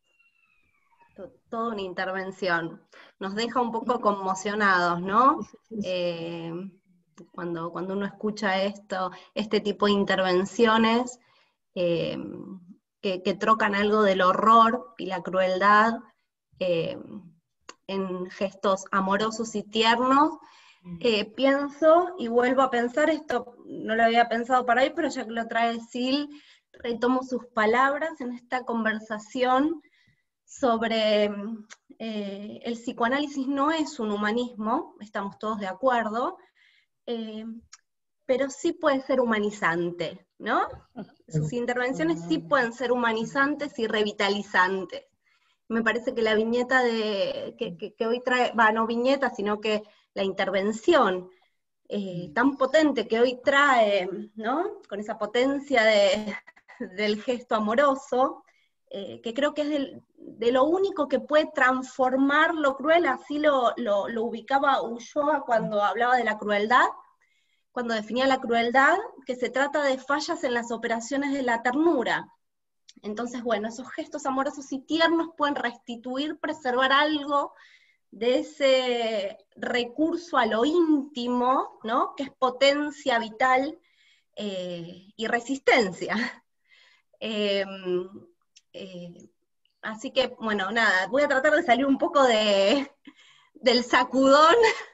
Toda una intervención. Nos deja un poco conmocionados, ¿no? Eh, cuando, cuando uno escucha esto, este tipo de intervenciones eh, que, que trocan algo del horror y la crueldad eh, en gestos amorosos y tiernos, eh, pienso y vuelvo a pensar, esto no lo había pensado para hoy, pero ya que lo trae Sil, retomo sus palabras en esta conversación sobre eh, el psicoanálisis no es un humanismo, estamos todos de acuerdo, eh, pero sí puede ser humanizante, ¿no? Sus intervenciones sí pueden ser humanizantes y revitalizantes. Me parece que la viñeta de, que, que, que hoy trae, va, no viñeta, sino que la intervención eh, tan potente que hoy trae, ¿no? Con esa potencia de, del gesto amoroso, eh, que creo que es del, de lo único que puede transformar lo cruel, así lo, lo, lo ubicaba Ulloa cuando hablaba de la crueldad, cuando definía la crueldad, que se trata de fallas en las operaciones de la ternura. Entonces, bueno, esos gestos amorosos y tiernos pueden restituir, preservar algo de ese recurso a lo íntimo, ¿no? Que es potencia vital eh, y resistencia. Eh, eh, así que, bueno, nada, voy a tratar de salir un poco de, del sacudón,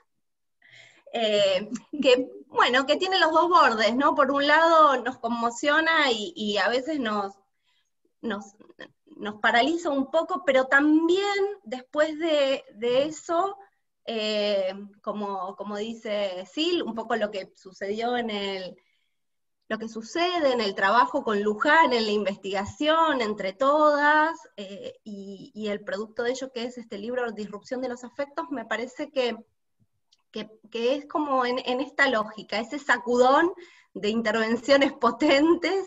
eh, que, bueno, que tiene los dos bordes, ¿no? Por un lado nos conmociona y, y a veces nos... Nos, nos paraliza un poco, pero también después de, de eso, eh, como, como dice Sil, un poco lo que sucedió en el, lo que sucede en el trabajo con Luján, en la investigación entre todas, eh, y, y el producto de ello que es este libro Disrupción de los Afectos, me parece que, que, que es como en, en esta lógica, ese sacudón de intervenciones potentes,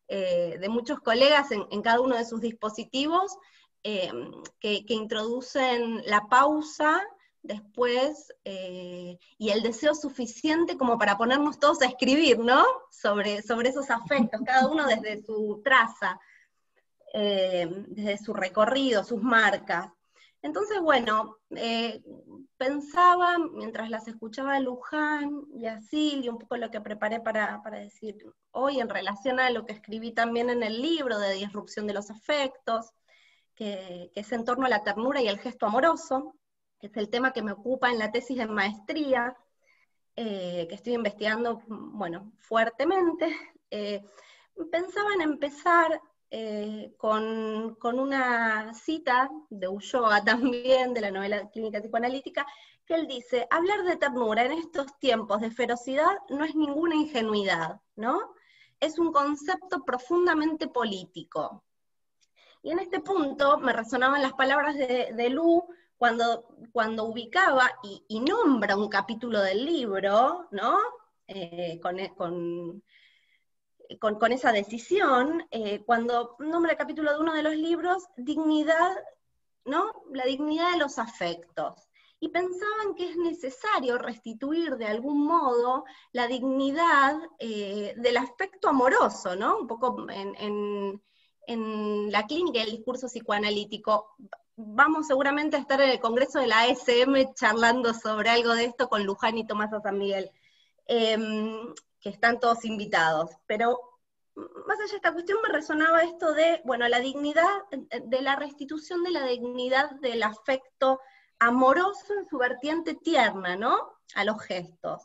eh, de muchos colegas en, en cada uno de sus dispositivos, eh, que, que introducen la pausa, después, eh, y el deseo suficiente como para ponernos todos a escribir, ¿no? Sobre, sobre esos afectos, cada uno desde su traza, eh, desde su recorrido, sus marcas. Entonces, bueno, eh, pensaba, mientras las escuchaba a Luján y a Sil, y un poco lo que preparé para, para decir hoy en relación a lo que escribí también en el libro de Disrupción de los Afectos, que, que es en torno a la ternura y el gesto amoroso, que es el tema que me ocupa en la tesis de maestría, eh, que estoy investigando, bueno, fuertemente. Eh, pensaba en empezar eh, con, con una cita de Ulloa también, de la novela Clínica Psicoanalítica, que él dice: hablar de ternura en estos tiempos de ferocidad no es ninguna ingenuidad, ¿no? Es un concepto profundamente político. Y en este punto me resonaban las palabras de, de Lu, Cuando, cuando ubicaba y, y nombra un capítulo del libro, ¿no? Eh, con, con, con, con esa decisión, eh, cuando nombra el capítulo de uno de los libros, dignidad, ¿no? La dignidad de los afectos. Y pensaban que es necesario restituir de algún modo la dignidad eh, del aspecto amoroso, ¿no? Un poco en, en, en la clínica del discurso psicoanalítico. Vamos seguramente a estar en el Congreso de la A S M charlando sobre algo de esto con Luján y Tomás San Miguel, eh, que están todos invitados. Pero más allá de esta cuestión me resonaba esto de, bueno, la dignidad, de la restitución de la dignidad del afecto amoroso en su vertiente tierna, ¿no? A los gestos.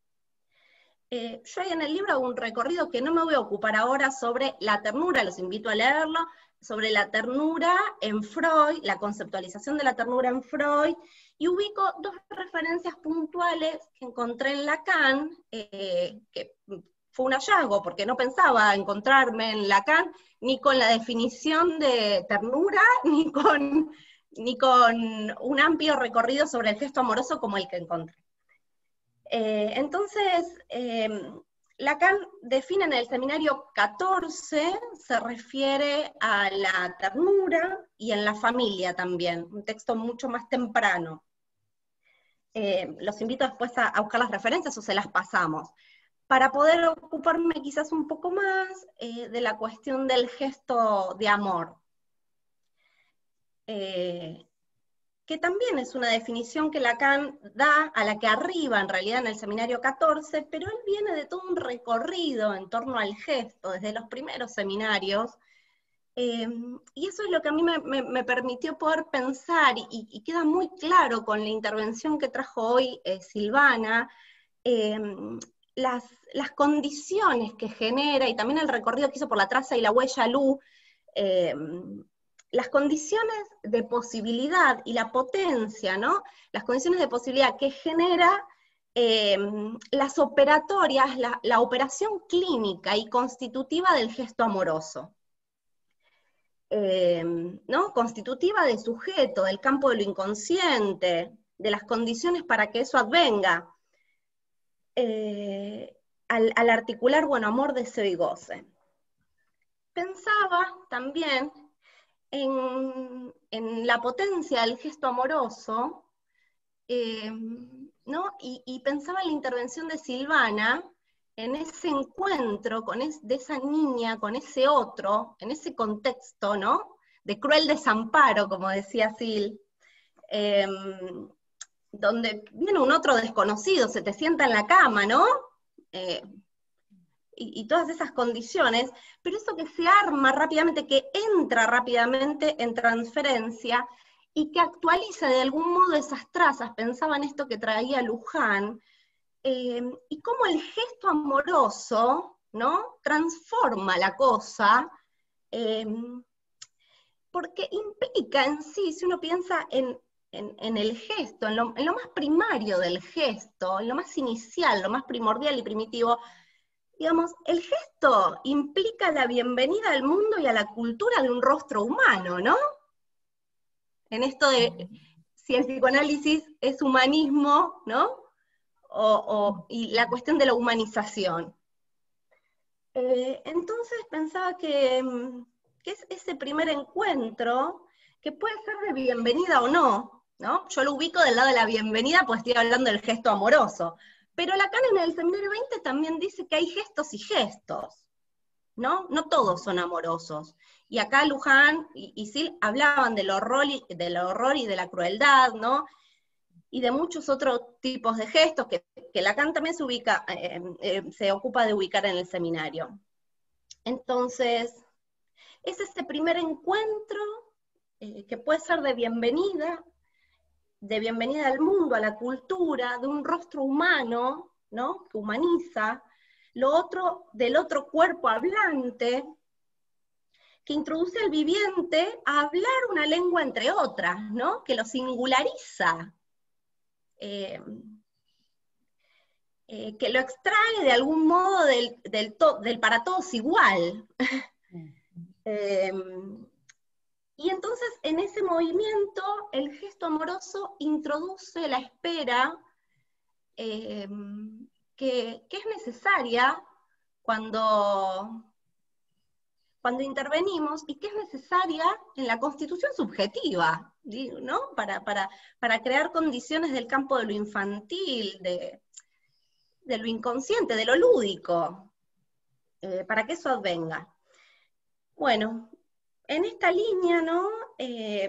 Eh, yo ahí en el libro hago un recorrido que no me voy a ocupar ahora sobre la ternura, los invito a leerlo, sobre la ternura en Freud, la conceptualización de la ternura en Freud, y ubico dos referencias puntuales que encontré en Lacan, eh, que fue un hallazgo, porque no pensaba encontrarme en Lacan ni con la definición de ternura, ni con, ni con un amplio recorrido sobre el gesto amoroso como el que encontré. Eh, entonces, eh, Lacan define en el seminario catorce, se refiere a la ternura y en la familia también, un texto mucho más temprano. Eh, los invito después a, a buscar las referencias o se las pasamos, para poder ocuparme quizás un poco más eh, de la cuestión del gesto de amor. Eh, que también es una definición que Lacan da, a la que arriba en realidad en el seminario catorce, pero él viene de todo un recorrido en torno al gesto, desde los primeros seminarios, eh, y eso es lo que a mí me, me, me permitió poder pensar, y, y queda muy claro con la intervención que trajo hoy eh, Silvana, eh, las, las condiciones que genera, y también el recorrido que hizo por la traza y la huella Lu, eh, las condiciones de posibilidad y la potencia, ¿no? Las condiciones de posibilidad que genera eh, las operatorias, la, la operación clínica y constitutiva del gesto amoroso. Eh, ¿no? Constitutiva de sujeto, del campo de lo inconsciente, de las condiciones para que eso advenga. Eh, al, al articular, bueno, amor, deseo y goce. Pensaba también En, en la potencia del gesto amoroso, eh, ¿no? y, y pensaba en la intervención de Silvana, en ese encuentro con es, de esa niña, con ese otro, en ese contexto, ¿no? De cruel desamparo, como decía Sil, eh, donde viene un otro desconocido, se te sienta en la cama, ¿no? Eh, Y, y todas esas condiciones, pero eso que se arma rápidamente, que entra rápidamente en transferencia, y que actualiza de algún modo esas trazas, pensaba en esto que traía Luján, eh, y cómo el gesto amoroso, ¿no? Transforma la cosa, eh, porque implica en sí, si uno piensa en, en, en el gesto, en lo, en lo más primario del gesto, en lo más inicial, lo más primordial y primitivo, digamos, el gesto implica la bienvenida al mundo y a la cultura de un rostro humano, ¿no? En esto de si el psicoanálisis es humanismo, ¿no? O, o, y la cuestión de la humanización. Eh, entonces pensaba que, que es ese primer encuentro que puede ser de bienvenida o no, ¿no? Yo lo ubico del lado de la bienvenida, pues estoy hablando del gesto amoroso. Pero Lacan en el Seminario veinte también dice que hay gestos y gestos, ¿no? No todos son amorosos. Y acá Luján y, y Sil hablaban del horror, y, del horror y de la crueldad, ¿no? Y de muchos otros tipos de gestos que, que Lacan también se ubica, eh, eh, se ocupa de ubicar en el seminario. Entonces, es ese primer encuentro eh, que puede ser de bienvenida, de bienvenida al mundo, a la cultura, de un rostro humano, ¿no? Que humaniza, lo otro, del otro cuerpo hablante, que introduce al viviente a hablar una lengua entre otras, ¿no? Que lo singulariza, eh, eh, que lo extrae de algún modo del, del, to, del para todos igual. eh, y entonces en ese movimiento el gesto amoroso introduce la espera eh, que, que es necesaria cuando... cuando intervenimos y que es necesaria en la constitución subjetiva, ¿no? Para, para, para crear condiciones del campo de lo infantil, de, de lo inconsciente, de lo lúdico, eh, para que eso advenga. Bueno, en esta línea, ¿no? Eh,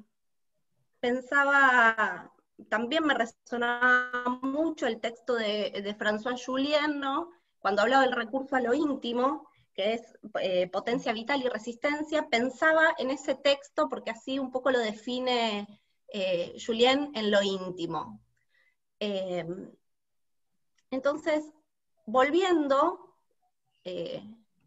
pensaba, también me resonaba mucho el texto de, de François Julien, ¿no? Cuando hablaba del recurso a lo íntimo, que es eh, potencia vital y resistencia, pensaba en ese texto porque así un poco lo define eh, Julien en lo íntimo. Eh, entonces, volviendo eh,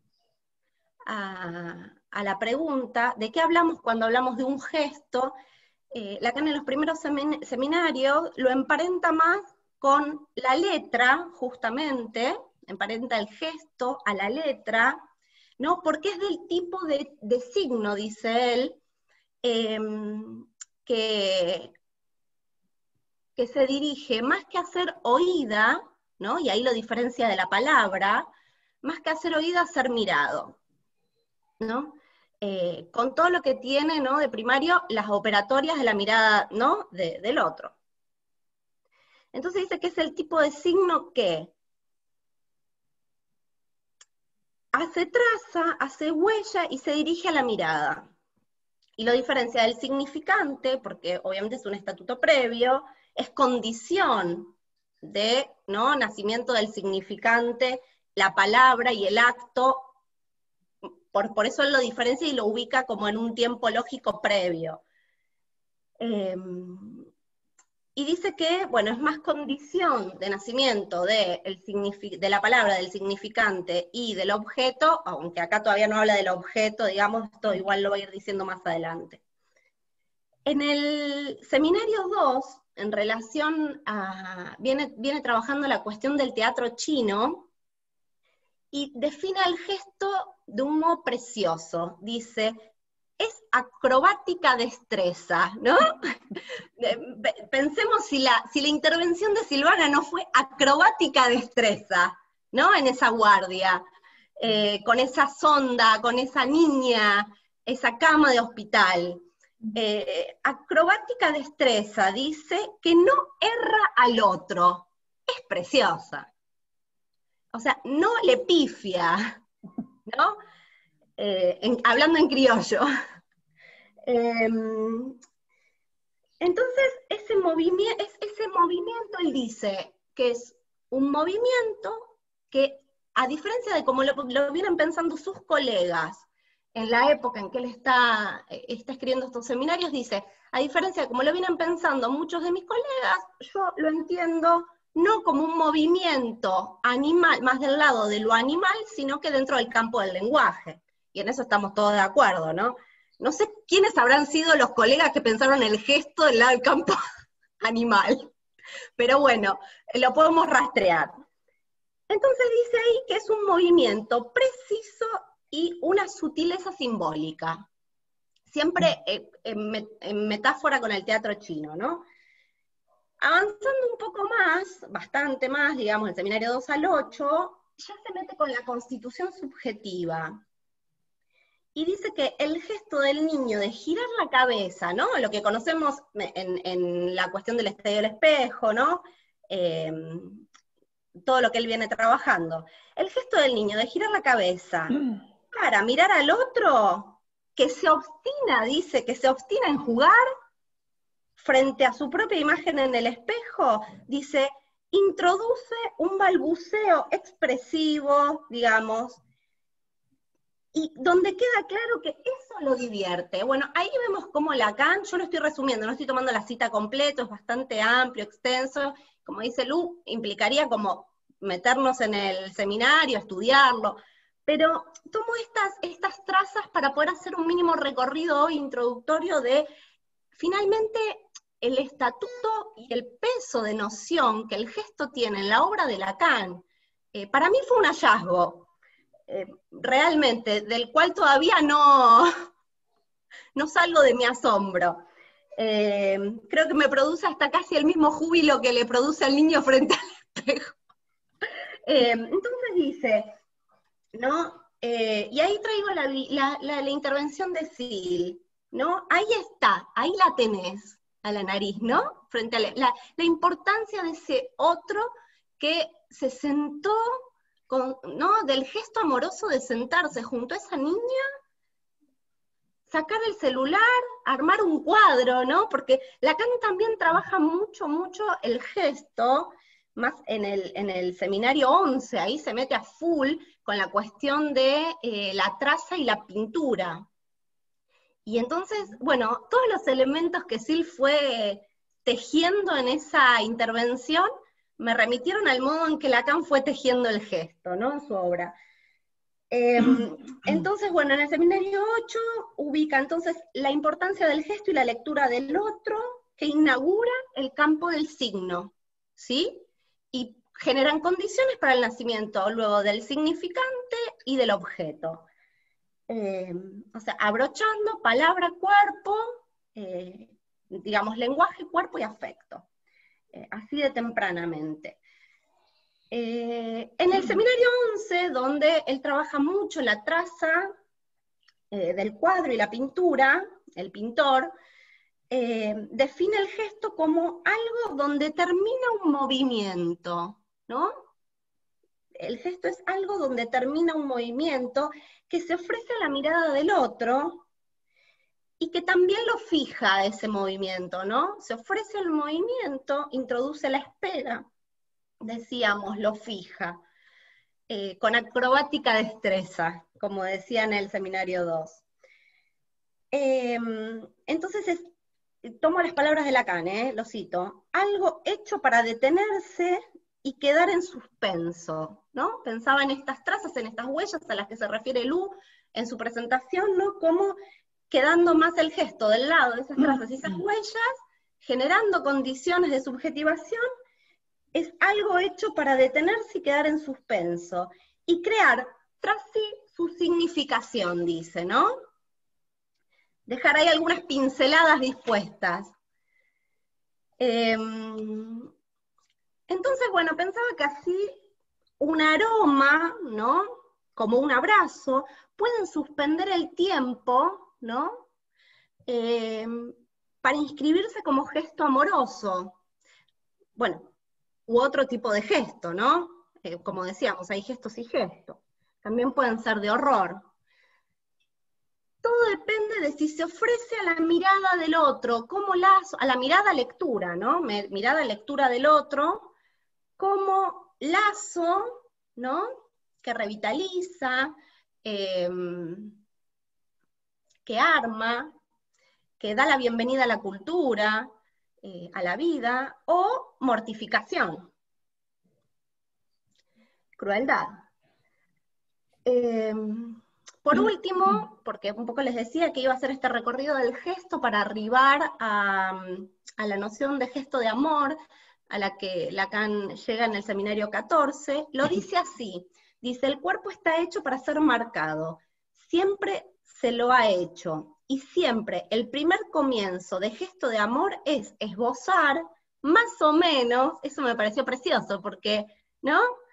a, a la pregunta, ¿de qué hablamos cuando hablamos de un gesto? Eh, Lacan en los primeros semin seminarios lo emparenta más con la letra, justamente, emparenta el gesto a la letra, ¿no? Porque es del tipo de, de signo, dice él, eh, que, que se dirige más que a ser oída, ¿no? Y ahí lo diferencia de la palabra, más que a ser oída, a ser mirado, ¿no? Eh, con todo lo que tiene, ¿no? De primario, las operatorias de la mirada, ¿no? De, del otro. Entonces dice que es el tipo de signo que hace traza, hace huella y se dirige a la mirada. Y lo diferencia del significante, porque obviamente es un estatuto previo, es condición de, ¿no? Nacimiento del significante, la palabra y el acto. Por, por eso él lo diferencia y lo ubica como en un tiempo lógico previo. Eh, y dice que, bueno, es más condición de nacimiento de, el de la palabra, del significante y del objeto, aunque acá todavía no habla del objeto, digamos, esto igual lo voy a ir diciendo más adelante. En el seminario dos, en relación a, viene, viene trabajando la cuestión del teatro chino, y define el gesto de un modo precioso. Dice, es acrobática destreza, ¿no? Pensemos si la, si la intervención de Silvana no fue acrobática destreza, ¿no? En esa guardia, eh, con esa sonda, con esa niña, esa cama de hospital. Eh, acrobática destreza, dice, que no erra al otro. Es preciosa. O sea, no le pifia, ¿no? Eh, en, hablando en criollo. Eh, entonces, ese, movimi es, ese movimiento, él dice que es un movimiento que, a diferencia de como lo, lo vienen pensando sus colegas en la época en que él está, está escribiendo estos seminarios, dice, a diferencia de como lo vienen pensando muchos de mis colegas, yo lo entiendo no como un movimiento animal, más del lado de lo animal, sino que dentro del campo del lenguaje. Y en eso estamos todos de acuerdo, ¿no? No sé quiénes habrán sido los colegas que pensaron el gesto del lado del campo animal, pero bueno, lo podemos rastrear. Entonces dice ahí que es un movimiento preciso y una sutileza simbólica, siempre en, en metáfora con el teatro chino, ¿no? Avanzando un poco más, bastante más, digamos, el seminario dos al ocho, ya se mete con la constitución subjetiva. Y dice que el gesto del niño de girar la cabeza, ¿no? Lo que conocemos en, en la cuestión del estadio del espejo, ¿no? Eh, todo lo que él viene trabajando. El gesto del niño de girar la cabeza para mirar al otro, que se obstina, dice, que se obstina en jugar frente a su propia imagen en el espejo, dice, introduce un balbuceo expresivo, digamos, y donde queda claro que eso lo divierte. Bueno, ahí vemos cómo Lacan, yo lo estoy resumiendo, no estoy tomando la cita completa, es bastante amplio, extenso, como dice Lu, implicaría como meternos en el seminario, estudiarlo, pero tomo estas, estas trazas para poder hacer un mínimo recorrido hoy introductorio de, finalmente, el estatuto y el peso de noción que el gesto tiene en la obra de Lacan. Eh, para mí fue un hallazgo, Eh, realmente, del cual todavía no, no salgo de mi asombro. Eh, creo que me produce hasta casi el mismo júbilo que le produce al niño frente al espejo. Eh, entonces dice, ¿no? Eh, y ahí traigo la, la, la, la intervención de Sil, ¿no? Ahí está, ahí la tenés, a la nariz, ¿no? Frente a la, la, la importancia de ese otro que se sentó, Con, ¿no? del gesto amoroso de sentarse junto a esa niña, sacar el celular, armar un cuadro, ¿no? Porque Lacan también trabaja mucho, mucho el gesto, más en el, en el seminario once, ahí se mete a full con la cuestión de eh, la traza y la pintura. Y entonces, bueno, todos los elementos que Sil fue tejiendo en esa intervención, me remitieron al modo en que Lacan fue tejiendo el gesto, ¿no? En su obra. Eh, entonces, bueno, en el seminario ocho ubica entonces la importancia del gesto y la lectura del otro, que inaugura el campo del signo, ¿sí? Y generan condiciones para el nacimiento luego del significante y del objeto. Eh, o sea, abrochando palabra, cuerpo, eh, digamos, lenguaje, cuerpo y afecto. Eh, así de tempranamente. Eh, en el seminario once, donde él trabaja mucho la traza eh, del cuadro y la pintura, el pintor, eh, define el gesto como algo donde termina un movimiento, ¿no? El gesto es algo donde termina un movimiento que se ofrece a la mirada del otro, y que también lo fija ese movimiento, ¿no? Se ofrece el movimiento, introduce la espera, decíamos, lo fija, eh, con acrobática destreza, como decía en el seminario dos. Eh, entonces, es, tomo las palabras de Lacan, eh, lo cito, algo hecho para detenerse y quedar en suspenso, ¿no? Pensaba en estas trazas, en estas huellas a las que se refiere Lu en su presentación, ¿no? Como quedando más el gesto del lado de esas trazas y esas huellas, generando condiciones de subjetivación, es algo hecho para detenerse y quedar en suspenso, y crear tras sí su significación, dice, ¿no? Dejar ahí algunas pinceladas dispuestas. Eh, entonces, bueno, pensaba que así un aroma, ¿no? Como un abrazo, pueden suspender el tiempo, ¿no? Eh, para inscribirse como gesto amoroso. Bueno, u otro tipo de gesto, ¿no? Eh, como decíamos, hay gestos y gestos. También pueden ser de horror. Todo depende de si se ofrece a la mirada del otro, como lazo, a la mirada lectura, ¿no? Mirada lectura del otro, como lazo, ¿no? Que revitaliza, eh, que arma, que da la bienvenida a la cultura, eh, a la vida, o mortificación, crueldad. Eh, por último, porque un poco les decía que iba a hacer este recorrido del gesto para arribar a, a la noción de gesto de amor, a la que Lacan llega en el seminario catorce, lo dice así, dice, el cuerpo está hecho para ser marcado, siempre se lo ha hecho, y siempre el primer comienzo de gesto de amor es esbozar, más o menos, eso me pareció precioso, porque, ¿no?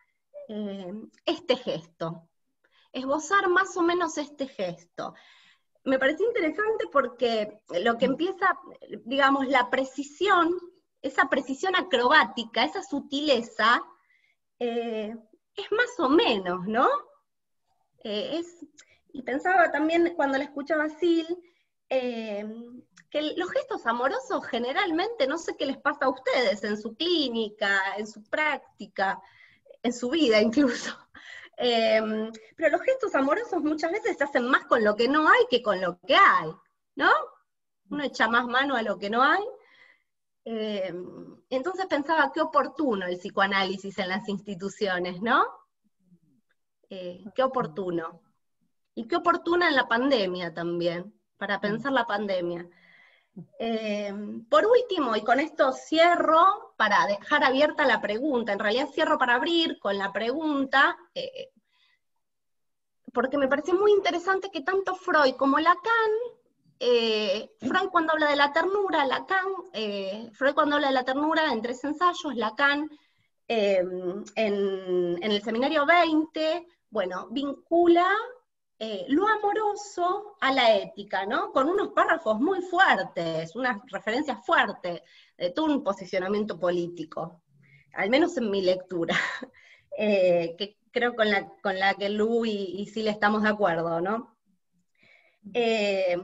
eh, este gesto, esbozar más o menos este gesto. Me pareció interesante porque lo que empieza, digamos, la precisión, esa precisión acrobática, esa sutileza, eh, es más o menos, ¿no? Eh, es, y pensaba también cuando la escuchaba a Sil, eh, que los gestos amorosos generalmente, no sé qué les pasa a ustedes en su clínica, en su práctica, en su vida incluso, eh, pero los gestos amorosos muchas veces se hacen más con lo que no hay que con lo que hay, ¿no? Uno echa más mano a lo que no hay. Eh, entonces pensaba qué oportuno el psicoanálisis en las instituciones, ¿no? Eh, qué oportuno. Y qué oportuna en la pandemia también, para pensar la pandemia. Eh, por último, y con esto cierro, para dejar abierta la pregunta, en realidad cierro para abrir con la pregunta, eh, porque me pareció muy interesante que tanto Freud como Lacan, eh, Freud cuando habla de la ternura, Lacan, eh, Freud cuando habla de la ternura en tres ensayos, Lacan eh, en, en el seminario veinte, bueno, vincula eh, lo amoroso a la ética, ¿no? Con unos párrafos muy fuertes, unas referencias fuertes, de todo un posicionamiento político, al menos en mi lectura, eh, que creo con la, con la que Lu y, y Sil estamos de acuerdo, ¿no? Eh,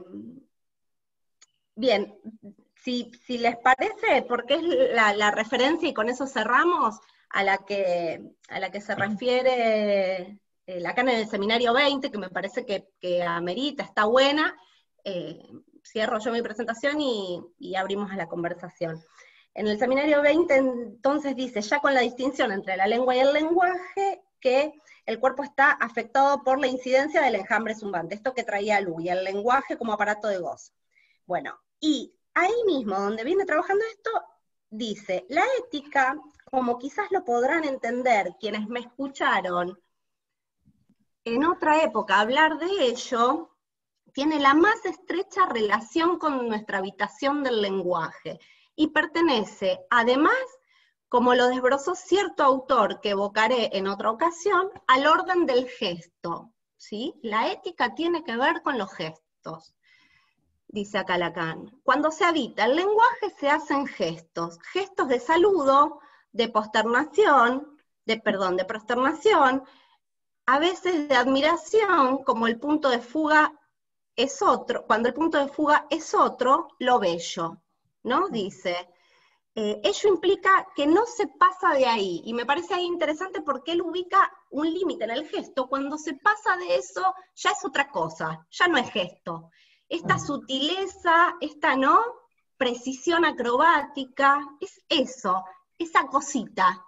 bien, si, si les parece, porque es la, la referencia, y con eso cerramos, a la que, a la que se refiere eh, Lacan en el seminario veinte, que me parece que, que amerita, está buena, eh, cierro yo mi presentación y, y abrimos a la conversación. En el seminario veinte entonces dice, ya con la distinción entre la lengua y el lenguaje, que el cuerpo está afectado por la incidencia del enjambre zumbante, esto que traía Lu, y el lenguaje como aparato de gozo. Bueno, y ahí mismo, donde viene trabajando esto, dice, la ética, como quizás lo podrán entender quienes me escucharon en otra época hablar de ello, tiene la más estrecha relación con nuestra habitación del lenguaje, y pertenece, además, como lo desbrozó cierto autor que evocaré en otra ocasión, al orden del gesto, ¿sí? La ética tiene que ver con los gestos, dice acá Lacan. Cuando se habita el lenguaje se hacen gestos, gestos de saludo, de posternación, de perdón, de prosternación, a veces de admiración, como el punto de fuga es otro, cuando el punto de fuga es otro, lo bello, ¿no? Dice, eh, ello implica que no se pasa de ahí, y me parece ahí interesante porque él ubica un límite en el gesto, cuando se pasa de eso ya es otra cosa, ya no es gesto. Esta sutileza, esta, ¿no?, precisión acrobática, es eso, esa cosita.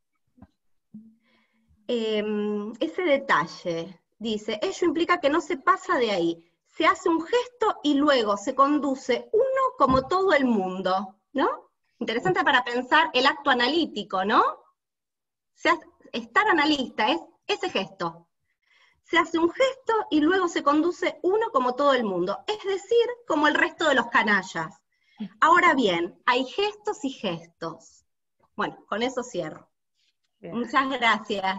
Eh, ese detalle, dice, ello implica que no se pasa de ahí, se hace un gesto y luego se conduce uno como todo el mundo, ¿no? Interesante para pensar el acto analítico, ¿no? Se hace, estar analista es ese gesto. Se hace un gesto y luego se conduce uno como todo el mundo, es decir, como el resto de los canallas. Ahora bien, hay gestos y gestos. Bueno, con eso cierro. Bien. Muchas gracias.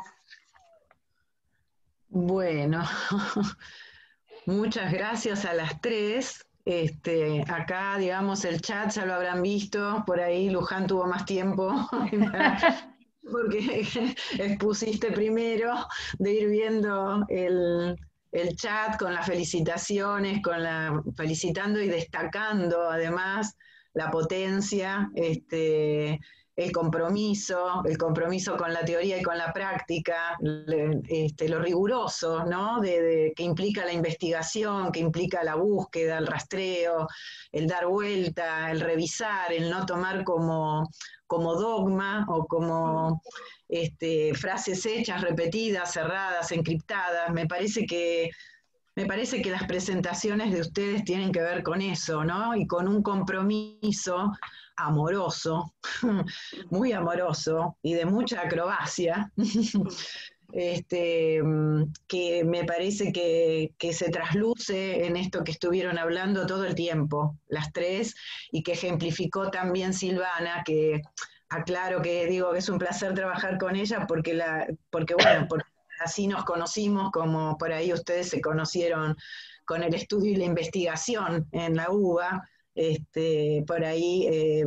Bueno, muchas gracias a las tres. Este, acá, digamos, el chat ya lo habrán visto, por ahí Luján tuvo más tiempo, porque expusiste primero, de ir viendo el, el chat con las felicitaciones, con la, felicitando y destacando además la potencia, este, el compromiso, el compromiso con la teoría y con la práctica, le, este, lo riguroso, ¿no?, de, de, que implica la investigación, que implica la búsqueda, el rastreo, el dar vuelta, el revisar, el no tomar como, como dogma o como este, frases hechas, repetidas, cerradas, encriptadas. Me parece que Me parece que las presentaciones de ustedes tienen que ver con eso, ¿no? Y con un compromiso amoroso, muy amoroso y de mucha acrobacia, este, que me parece que, que se trasluce en esto que estuvieron hablando todo el tiempo, las tres, y que ejemplificó también Silvana, que aclaro que digo que es un placer trabajar con ella porque, la, porque bueno, porque así nos conocimos, como por ahí ustedes se conocieron con el estudio y la investigación en la U B A, este, por ahí eh,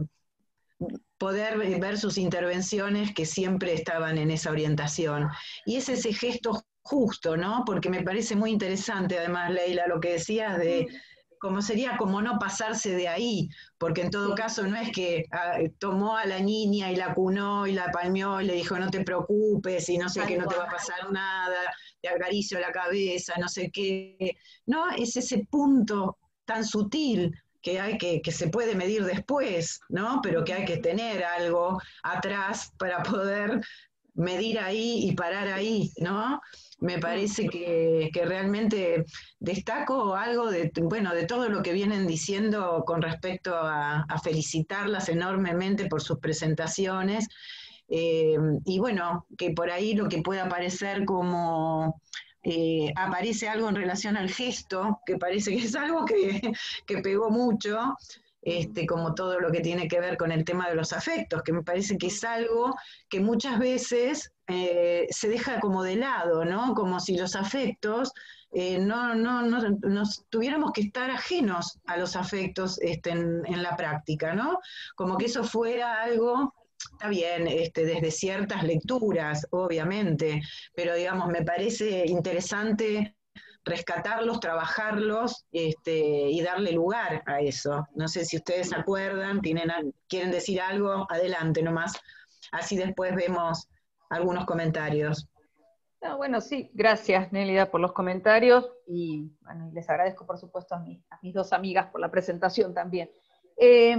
poder ver sus intervenciones que siempre estaban en esa orientación. Y es ese gesto justo, ¿no? Porque me parece muy interesante, además, Leila, lo que decías de cómo sería como no pasarse de ahí, porque en todo caso no es que ah, tomó a la niña y la cunó y la palmeó y le dijo no te preocupes y no sé qué, no te va a pasar nada, te acaricio la cabeza, no sé qué. No, es ese punto tan sutil que hay que, que se puede medir después, ¿no? Pero que hay que tener algo atrás para poder medir ahí y parar ahí, ¿no? Me parece que, que realmente destaco algo de, bueno, de todo lo que vienen diciendo con respecto a, a felicitarlas enormemente por sus presentaciones, eh, y bueno, que por ahí lo que pueda parecer como eh, aparece algo en relación al gesto, que parece que es algo que, que pegó mucho, este, como todo lo que tiene que ver con el tema de los afectos, que me parece que es algo que muchas veces eh, se deja como de lado, ¿no? Como si los afectos eh, no, no, no, nos tuviéramos que estar ajenos a los afectos este, en, en la práctica, ¿no? Como que eso fuera algo. Está bien, este, desde ciertas lecturas, obviamente, pero digamos, me parece interesante rescatarlos, trabajarlos este, y darle lugar a eso. No sé si ustedes se acuerdan, tienen, quieren decir algo, adelante nomás. Así después vemos algunos comentarios. No, bueno, sí, gracias Nélida por los comentarios y bueno, les agradezco por supuesto a, mí, a mis dos amigas por la presentación también. Eh,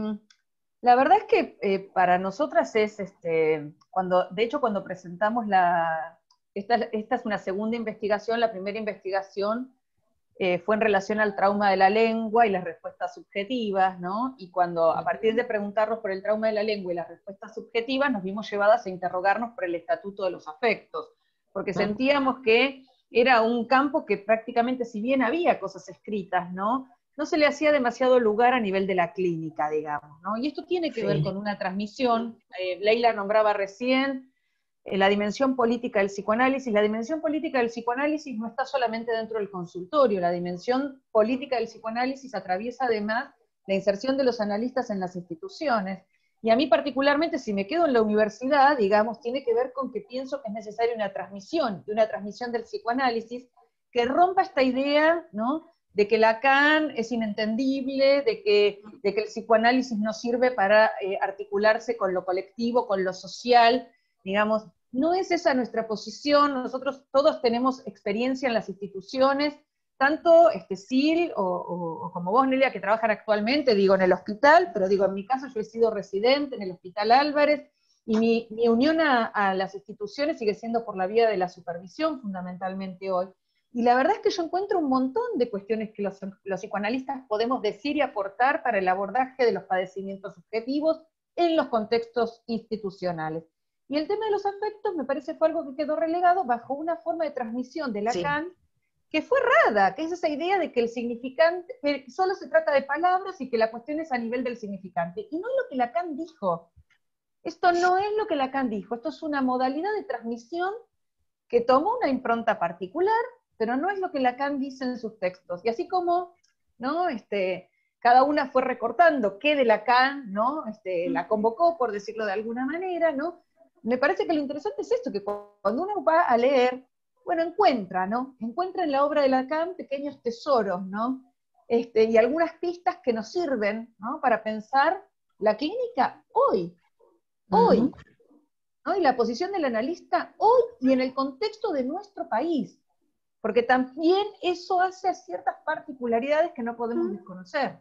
La verdad es que eh, para nosotras es, este, cuando, de hecho cuando presentamos la, esta, esta es una segunda investigación, la primera investigación eh, fue en relación al trauma de la lengua y las respuestas subjetivas, ¿no? Y cuando a partir de preguntarnos por el trauma de la lengua y las respuestas subjetivas, nos vimos llevadas a interrogarnos por el estatuto de los afectos, porque sentíamos que era un campo que prácticamente, si bien había cosas escritas, ¿no? no se le hacía demasiado lugar a nivel de la clínica, digamos, ¿no? Y esto tiene que sí. ver con una transmisión, eh, Leila nombraba recién eh, la dimensión política del psicoanálisis. La dimensión política del psicoanálisis no está solamente dentro del consultorio, la dimensión política del psicoanálisis atraviesa además la inserción de los analistas en las instituciones. Y a mí particularmente, si me quedo en la universidad, digamos, tiene que ver con que pienso que es necesaria una transmisión, una transmisión del psicoanálisis que rompa esta idea, ¿no?, de que Lacan es inentendible, de que, de que el psicoanálisis no sirve para eh, articularse con lo colectivo, con lo social, digamos, no es esa nuestra posición. Nosotros todos tenemos experiencia en las instituciones, tanto este, S I L o, o, o como vos, Nelia, que trabajan actualmente, digo, en el hospital, pero digo, en mi caso yo he sido residente en el Hospital Álvarez, y mi, mi unión a, a las instituciones sigue siendo por la vía de la supervisión, fundamentalmente hoy. Y la verdad es que yo encuentro un montón de cuestiones que los, los psicoanalistas podemos decir y aportar para el abordaje de los padecimientos subjetivos en los contextos institucionales. Y el tema de los afectos me parece fue algo que quedó relegado bajo una forma de transmisión de Lacan, sí. que fue errada, que es esa idea de que el significante, que solo se trata de palabras y que la cuestión es a nivel del significante. Y no es lo que Lacan dijo. Esto no es lo que Lacan dijo. Esto es una modalidad de transmisión que tomó una impronta particular, pero no es lo que Lacan dice en sus textos. Y así como, ¿no?, este, cada una fue recortando qué de Lacan, ¿no?, este, la convocó, por decirlo de alguna manera, ¿no?, me parece que lo interesante es esto, que cuando uno va a leer, bueno, encuentra, ¿no?, encuentra en la obra de Lacan pequeños tesoros, ¿no?, este, y algunas pistas que nos sirven, ¿no?, para pensar la clínica hoy, hoy, uh-huh. ¿no?, y la posición del analista hoy y en el contexto de nuestro país. Porque también eso hace ciertas particularidades que no podemos desconocer.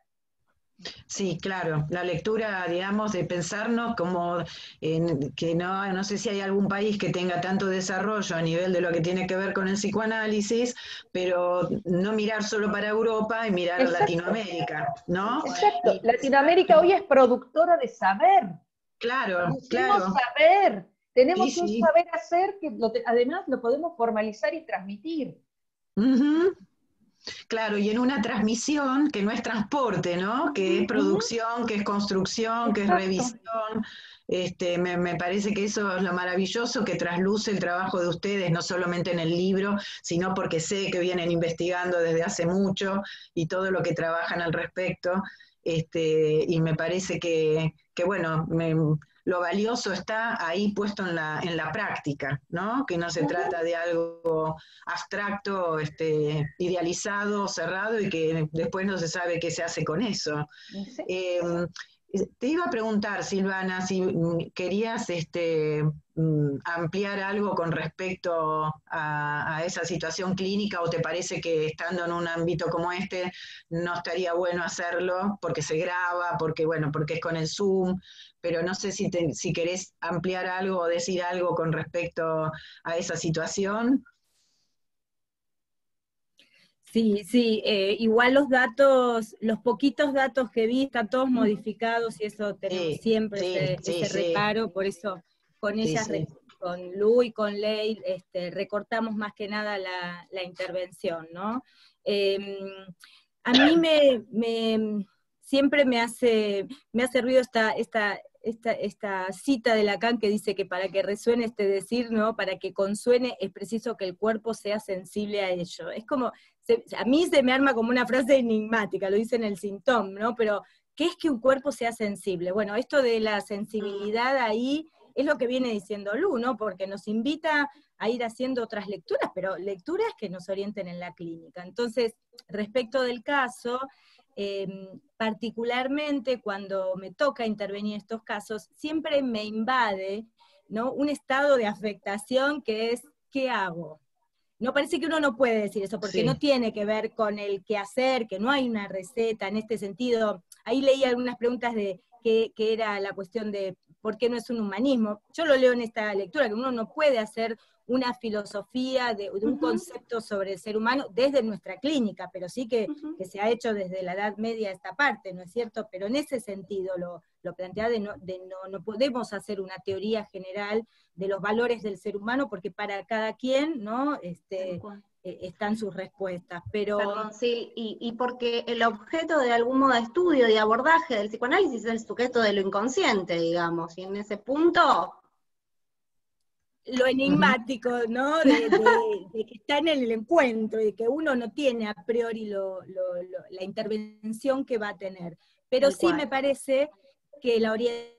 Sí, claro, la lectura, digamos, de pensarnos como en, que no, no sé si hay algún país que tenga tanto desarrollo a nivel de lo que tiene que ver con el psicoanálisis, pero no mirar solo para Europa y mirar a Latinoamérica, ¿no? Exacto, y, Latinoamérica hoy es productora de saber. Claro, Producimos claro. saber. Tenemos sí, un sí. saber hacer que lo te, además lo podemos formalizar y transmitir. Uh-huh. Claro, y en una transmisión que no es transporte, ¿no? Que es producción, que es construcción, que es Exacto. revisión. Este, me, me parece que eso es lo maravilloso que trasluce el trabajo de ustedes, no solamente en el libro, sino porque sé que vienen investigando desde hace mucho y todo lo que trabajan al respecto. Este, y me parece que, que bueno, me, lo valioso está ahí puesto en la, en la práctica, ¿no? Que no se trata de algo abstracto, este, idealizado, cerrado y que después no se sabe qué se hace con eso. Sí. Eh, te iba a preguntar, Silvana, si querías este, ampliar algo con respecto a, a esa situación clínica, o te parece que estando en un ámbito como este no estaría bueno hacerlo porque se graba, porque bueno, porque es con el Zoom, pero no sé si, te, si querés ampliar algo o decir algo con respecto a esa situación. Sí, sí, eh, igual los datos, los poquitos datos que vi están todos modificados y eso tenemos Sí, siempre sí, ese, sí, ese sí. reparo, por eso con Sí, ellas, sí. con Lu y con Ley, este, recortamos más que nada la, la intervención, ¿no? Eh, a mí me, me, siempre me hace, me hace ruido esta, esta, esta, esta cita de Lacan que dice que para que resuene este decir, ¿no? Para que consuene es preciso que el cuerpo sea sensible a ello. Es como, se, a mí se me arma como una frase enigmática, lo dice en el Symptom, ¿no? Pero, ¿qué es que un cuerpo sea sensible? Bueno, esto de la sensibilidad ahí es lo que viene diciendo Lu, ¿no? Porque nos invita a ir haciendo otras lecturas, pero lecturas que nos orienten en la clínica. Entonces, respecto del caso, eh, particularmente cuando me toca intervenir en estos casos, siempre me invade, ¿no? Un estado de afectación que es, ¿qué hago? No, parece que uno no puede decir eso, porque Sí. no tiene que ver con el qué hacer, que no hay una receta en este sentido. Ahí leí algunas preguntas de qué, qué era la cuestión de por qué no es un humanismo. Yo lo leo en esta lectura, que uno no puede hacer una filosofía de, de un uh-huh. concepto sobre el ser humano desde nuestra clínica, pero sí que, uh-huh. que se ha hecho desde la Edad Media esta parte, ¿no es cierto? Pero en ese sentido lo, lo plantea de, no, de no, no podemos hacer una teoría general de los valores del ser humano, porque para cada quien, ¿no? Este, eh, están sus respuestas, pero... Perdón, sí, y, y porque el objeto de algún modo de estudio, de abordaje del psicoanálisis es el sujeto de lo inconsciente, digamos, y en ese punto... Lo enigmático, ¿no? De, de, de que está en el encuentro, y de que uno no tiene a priori lo, lo, lo, la intervención que va a tener. Pero Tal sí cual. Me parece que la orientación...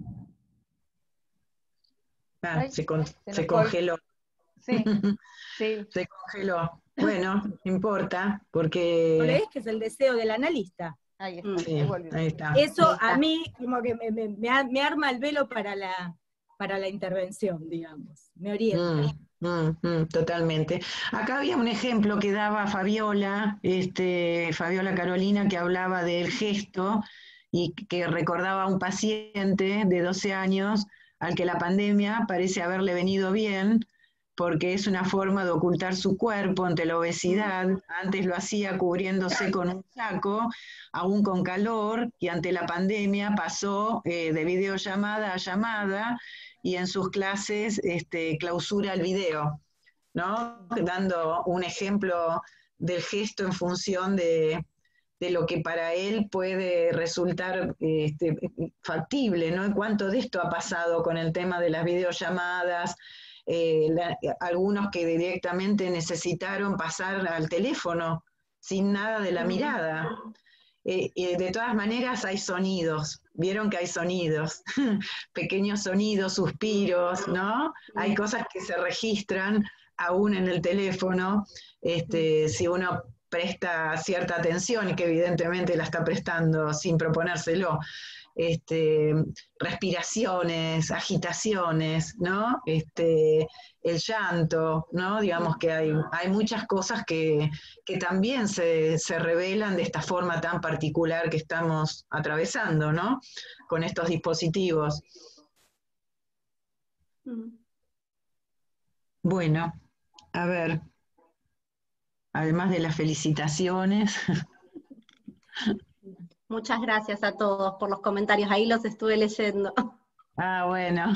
Ah, se, con, se, se congeló. Sí, sí. Se congeló. Bueno, no importa, porque... ¿Lo lees? Que es el deseo del analista. Ahí está, sí, ahí volvió. Ahí está. Eso ahí está. A mí como que me, me, me arma el velo para la, para la intervención, digamos. Me orienta. Mm, mm, mm, totalmente. Acá había un ejemplo que daba Fabiola, este, Fabiola Carolina, que hablaba del gesto y que recordaba a un paciente de doce años al que la pandemia parece haberle venido bien, porque es una forma de ocultar su cuerpo ante la obesidad. Antes lo hacía cubriéndose con un saco, aún con calor, y ante la pandemia pasó eh, de videollamada a llamada, y en sus clases este, clausura el video, ¿no? Dando un ejemplo del gesto en función de, de lo que para él puede resultar este, factible, ¿no? ¿Cuánto de esto ha pasado con el tema de las videollamadas? Eh, la, algunos que directamente necesitaron pasar al teléfono sin nada de la mirada. Eh, eh, de todas maneras hay sonidos, vieron que hay sonidos, pequeños sonidos, suspiros, ¿no? Hay cosas que se registran aún en el teléfono, este, si uno presta cierta atención, y que evidentemente la está prestando sin proponérselo. Este, respiraciones, agitaciones, ¿no? Este, el llanto, ¿no? Digamos que hay, hay muchas cosas que, que también se, se revelan de esta forma tan particular que estamos atravesando, ¿no? Con estos dispositivos. Bueno, a ver, además de las felicitaciones... Muchas gracias a todos por los comentarios, ahí los estuve leyendo. Ah, bueno.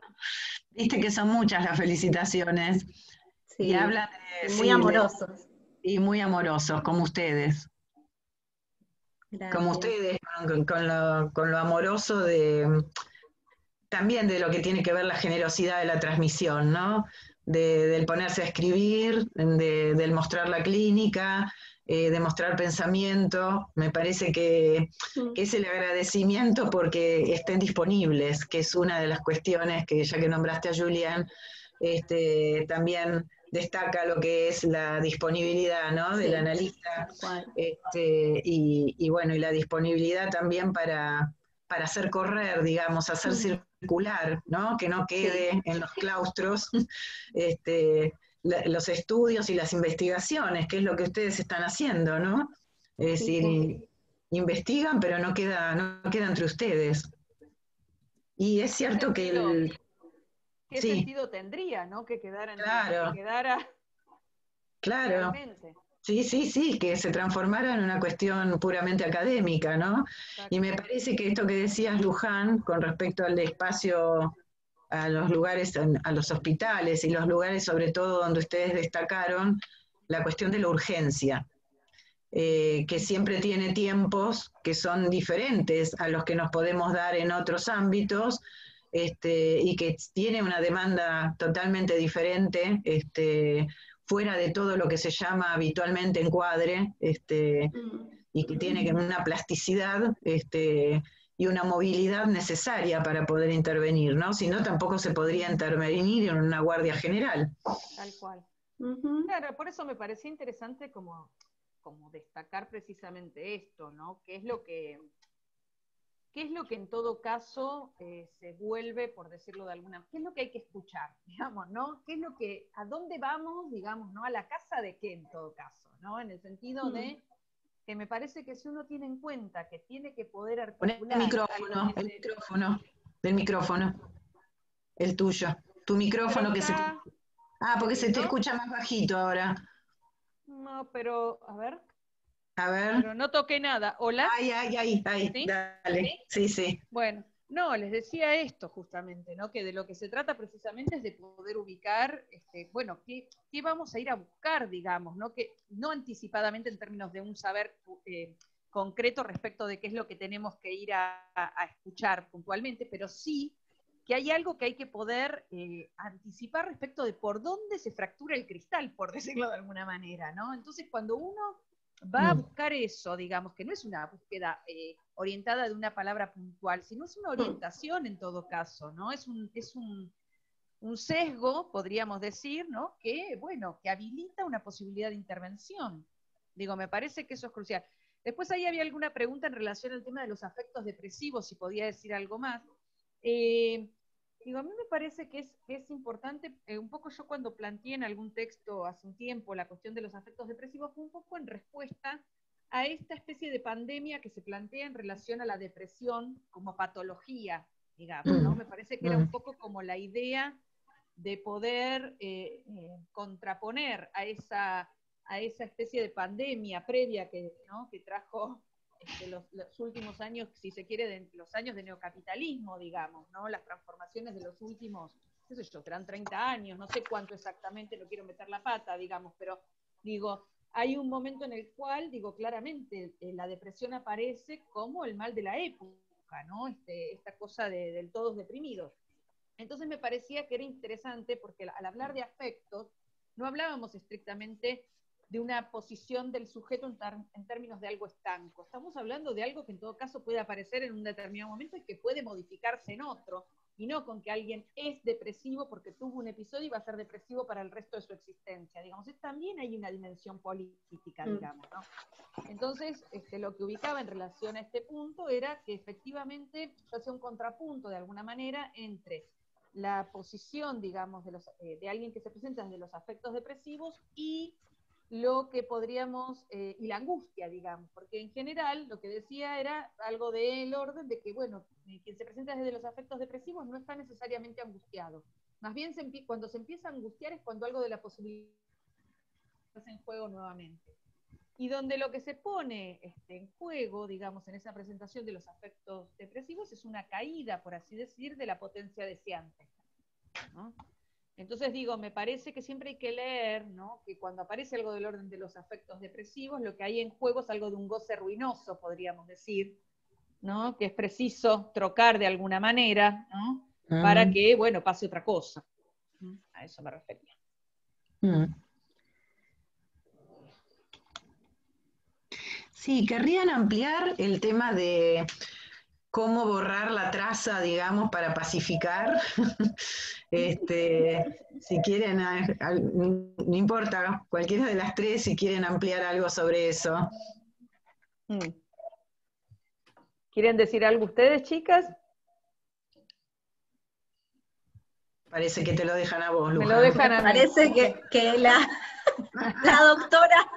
Viste que son muchas las felicitaciones. Sí, y hablan de, muy sí, amorosos. Y muy amorosos, como ustedes. Gracias. Como ustedes, con, con lo, con lo amoroso de también de lo que tiene que ver la generosidad de la transmisión, ¿no? De, del ponerse a escribir, de, del mostrar la clínica, eh, de mostrar pensamiento. Me parece que, que es el agradecimiento porque estén disponibles, que es una de las cuestiones que, ya que nombraste a Julián, este, también destaca lo que es la disponibilidad, ¿no? Del Sí, analista, cual. este, y, y bueno, y la disponibilidad también para, para hacer correr, digamos, hacer Mm. circular, ¿no? Que no quede Sí. en los claustros este, la, los estudios y las investigaciones, que es lo que ustedes están haciendo, ¿no? Es Sí, decir, sí. investigan, pero no queda, no queda entre ustedes. Y es ¿Qué cierto que sentido, el... qué Sí, sentido tendría, ¿no? Que quedara entre, que claro, quedara claro. realmente. Sí, sí, sí, que se transformara en una cuestión puramente académica, ¿no? Y me Exacto. parece que esto que decías, Luján, con respecto al espacio, a los lugares, a los hospitales y los lugares sobre todo donde ustedes destacaron, la cuestión de la urgencia, eh, que siempre tiene tiempos que son diferentes a los que nos podemos dar en otros ámbitos, este, y que tiene una demanda totalmente diferente, este, fuera de todo lo que se llama habitualmente encuadre, este, Mm. y que tiene una plasticidad este, y una movilidad necesaria para poder intervenir, ¿no? Si no, tampoco se podría intervenir en una guardia general. Tal cual. Uh-huh. Claro, por eso me parecía interesante como, como destacar precisamente esto, ¿no? ¿Qué es lo que, qué es lo que en todo caso eh, se vuelve, por decirlo de alguna manera, qué es lo que hay que escuchar, digamos, ¿no? ¿Qué es lo que, a dónde vamos, digamos, ¿no? A la casa de qué en todo caso, ¿no? En el sentido de que me parece que si uno tiene en cuenta que tiene que poder Poné el articular algo micrófono, que el se... micrófono, del micrófono, el tuyo. Tu Pero micrófono que se te... está, Ah, porque se te repito, escucha más bajito ahora. no, pero, a ver, A ver. pero no toqué nada. ¿Hola? Ay, ay, ay, ay, ¿Sí? dale. Sí, sí. Bueno, no, les decía esto justamente, ¿no? Que de lo que se trata precisamente es de poder ubicar, este, bueno, qué, qué vamos a ir a buscar, digamos, ¿no? Que no anticipadamente en términos de un saber eh, concreto respecto de qué es lo que tenemos que ir a, a, a escuchar puntualmente, pero sí que hay algo que hay que poder eh, anticipar respecto de por dónde se fractura el cristal, por decirlo de alguna manera, ¿no? Entonces, cuando uno va a Mm. buscar eso, digamos, que no es una búsqueda eh, orientada de una palabra puntual, sino es una orientación en todo caso, ¿no? Es un, es un, un sesgo, podríamos decir, ¿no? Que, bueno, que habilita una posibilidad de intervención. Digo, me parece que eso es crucial. Después ahí había alguna pregunta en relación al tema de los afectos depresivos, si podía decir algo más. Eh, digo, a mí me parece que es, que es importante, eh, un poco yo cuando planteé en algún texto hace un tiempo la cuestión de los afectos depresivos, fue un poco en respuesta a esta especie de pandemia que se plantea en relación a la depresión como patología, digamos, ¿no? Me parece que era un poco como la idea de poder eh, eh, contraponer a esa, a esa especie de pandemia previa que, ¿no? que trajo este, los, los últimos años, si se quiere, de, los años de neocapitalismo, digamos, ¿no? Las transformaciones de los últimos, qué sé yo, serán treinta años, no sé cuánto exactamente, no quiero meter la pata, digamos, pero digo, hay un momento en el cual, digo, claramente, eh, la depresión aparece como el mal de la época, ¿no? Este, esta cosa de, del todos deprimidos. Entonces me parecía que era interesante porque al hablar de afectos, no hablábamos estrictamente de una posición del sujeto en, en, términos de algo estanco. Estamos hablando de algo que en todo caso puede aparecer en un determinado momento y que puede modificarse en otro, y no con que alguien es depresivo porque tuvo un episodio y va a ser depresivo para el resto de su existencia. Digamos, es, también hay una dimensión política, digamos, ¿no? Entonces, este, lo que ubicaba en relación a este punto era que efectivamente yo hacía un contrapunto de alguna manera entre la posición, digamos, de, los, eh, de alguien que se presenta de los afectos depresivos y lo que podríamos, eh, y la angustia, digamos, porque en general lo que decía era algo del orden de que, bueno, quien se presenta desde los afectos depresivos no está necesariamente angustiado. Más bien se cuando se empieza a angustiar es cuando algo de la posibilidad está en juego nuevamente. Y donde lo que se pone este, en juego, digamos, en esa presentación de los afectos depresivos es una caída, por así decir, de la potencia deseante, ¿no? Entonces digo, me parece que siempre hay que leer, ¿no? Que cuando aparece algo del orden de los afectos depresivos, lo que hay en juego es algo de un goce ruinoso, podríamos decir, ¿no? Que es preciso trocar de alguna manera, ¿no? Mm. Para que, bueno, pase otra cosa. A eso me refería. Mm. Sí, querrían ampliar el tema de cómo borrar la traza, digamos, para pacificar. este, si quieren, no importa, cualquiera de las tres, si quieren ampliar algo sobre eso. ¿Quieren decir algo ustedes, chicas? Parece que te lo dejan a vos, Luján. Me lo dejan a mí. Parece que, que la, la doctora...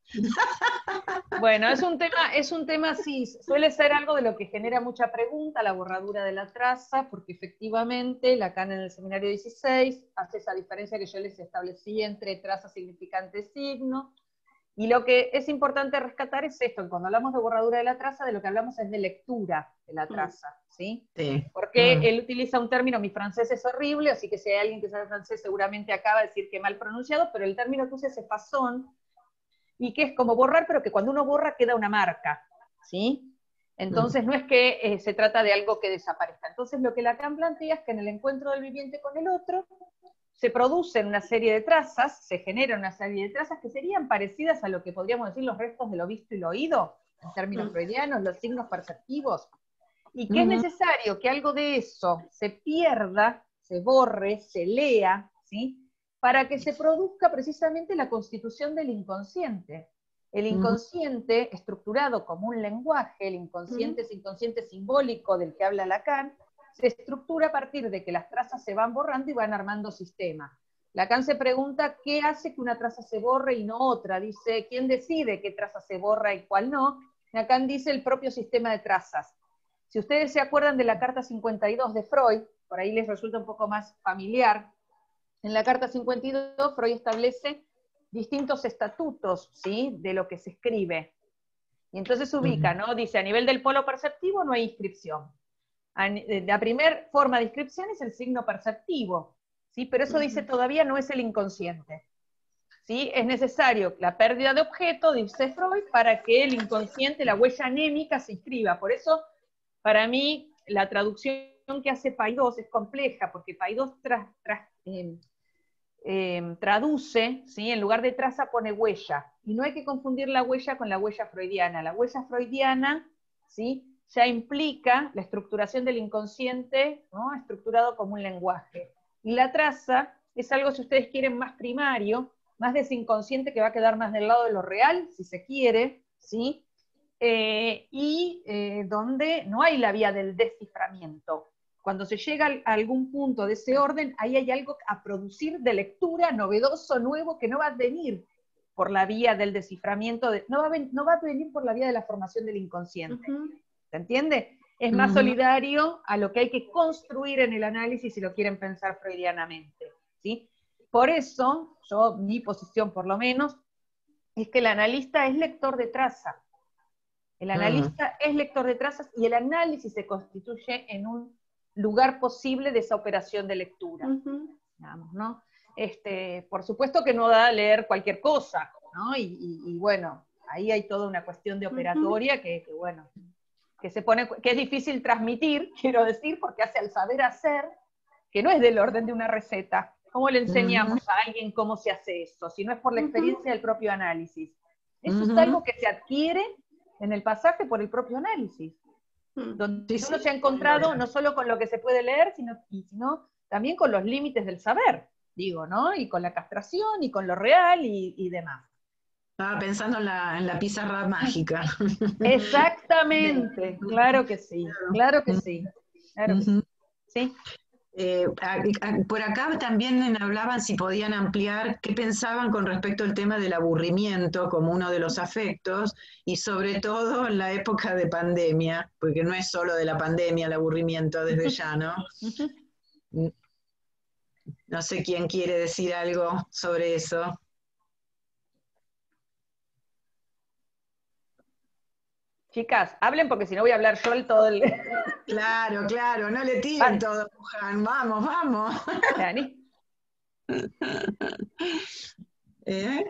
Bueno, es un tema, es un tema, sí, suele ser algo de lo que genera mucha pregunta, la borradura de la traza, porque efectivamente Lacan en el seminario dieciséis hace esa diferencia que yo les establecí entre traza, significante, signo, y lo que es importante rescatar es esto, cuando hablamos de borradura de la traza, de lo que hablamos es de lectura de la traza, ¿sí? Sí. Porque mm. él utiliza un término, mi francés es horrible, así que si hay alguien que sabe francés seguramente acaba de decir que mal pronunciado, pero el término que usa es façon, y que es como borrar, pero que cuando uno borra queda una marca, ¿sí? Entonces no es que eh, se trata de algo que desaparezca. Entonces lo que Lacan plantea es que en el encuentro del viviente con el otro se producen una serie de trazas, se generan una serie de trazas que serían parecidas a lo que podríamos decir los restos de lo visto y lo oído, en términos freudianos, los signos perceptivos, y que uh-huh. es necesario que algo de eso se pierda, se borre, se lea, ¿sí?, para que se produzca precisamente la constitución del inconsciente. El inconsciente, uh-huh. estructurado como un lenguaje, el inconsciente uh-huh. es inconsciente simbólico del que habla Lacan, se estructura a partir de que las trazas se van borrando y van armando sistemas. Lacan se pregunta qué hace que una traza se borre y no otra. Dice, ¿quién decide qué traza se borra y cuál no? Lacan dice el propio sistema de trazas. Si ustedes se acuerdan de la carta cincuenta y dos de Freud, por ahí les resulta un poco más familiar, en la carta cincuenta y dos, Freud establece distintos estatutos, ¿sí?, de lo que se escribe. Y entonces se ubica, ¿no? Dice, a nivel del polo perceptivo no hay inscripción. La primera forma de inscripción es el signo perceptivo, ¿sí? Pero eso dice todavía no es el inconsciente. ¿Sí? Es necesario la pérdida de objeto, dice Freud, para que el inconsciente, la huella anémica, se inscriba. Por eso, para mí, la traducción que hace Paidós es compleja, porque Paidós tras... tras eh, Eh, traduce, ¿sí?, en lugar de traza pone huella, y no hay que confundir la huella con la huella freudiana. La huella freudiana, ¿sí?, ya implica la estructuración del inconsciente, ¿no?, estructurado como un lenguaje, y la traza es algo, si ustedes quieren, más primario, más de ese inconsciente que va a quedar más del lado de lo real, si se quiere, ¿sí?, eh, y eh, donde no hay la vía del desciframiento. Cuando se llega a algún punto de ese orden, ahí hay algo a producir de lectura, novedoso, nuevo, que no va a venir por la vía del desciframiento, de, no, va a ven, no va a venir por la vía de la formación del inconsciente. Uh-huh. ¿Se entiende? Es más uh-huh. solidario a lo que hay que construir en el análisis si lo quieren pensar freudianamente, ¿sí? Por eso, yo, mi posición por lo menos, es que el analista es lector de traza. El analista uh-huh. es lector de trazas y el análisis se constituye en un lugar posible de esa operación de lectura, uh-huh. digamos, ¿no? Este, por supuesto que no da a leer cualquier cosa, ¿no? Y, y, y bueno, ahí hay toda una cuestión de operatoria uh-huh. que, que, bueno, que se pone, que es difícil transmitir, quiero decir, porque hace al saber hacer, que no es del orden de una receta. ¿Cómo le enseñamos uh-huh. a alguien cómo se hace eso? Si no es por la experiencia uh-huh. del propio análisis. Eso uh-huh. es algo que se adquiere en el pasaje por el propio análisis. Donde sí, uno sí, se ha encontrado no solo con lo que se puede leer, sino, sino también con los límites del saber, digo, ¿no? Y con la castración, y con lo real, y, y demás. Estaba pensando en la, en la pizarra mágica. Exactamente, claro que sí, claro que sí. Claro que sí. ¿Sí? Eh, a, a, por acá también hablaban si podían ampliar qué pensaban con respecto al tema del aburrimiento como uno de los afectos, y sobre todo en la época de pandemia, porque no es solo de la pandemia el aburrimiento desde ya, ¿no? No sé quién quiere decir algo sobre eso. Chicas, hablen porque si no voy a hablar yo el todo el... Claro, claro, no le tiren vale. todo, Luján, vamos, vamos. Dani. ¿Eh?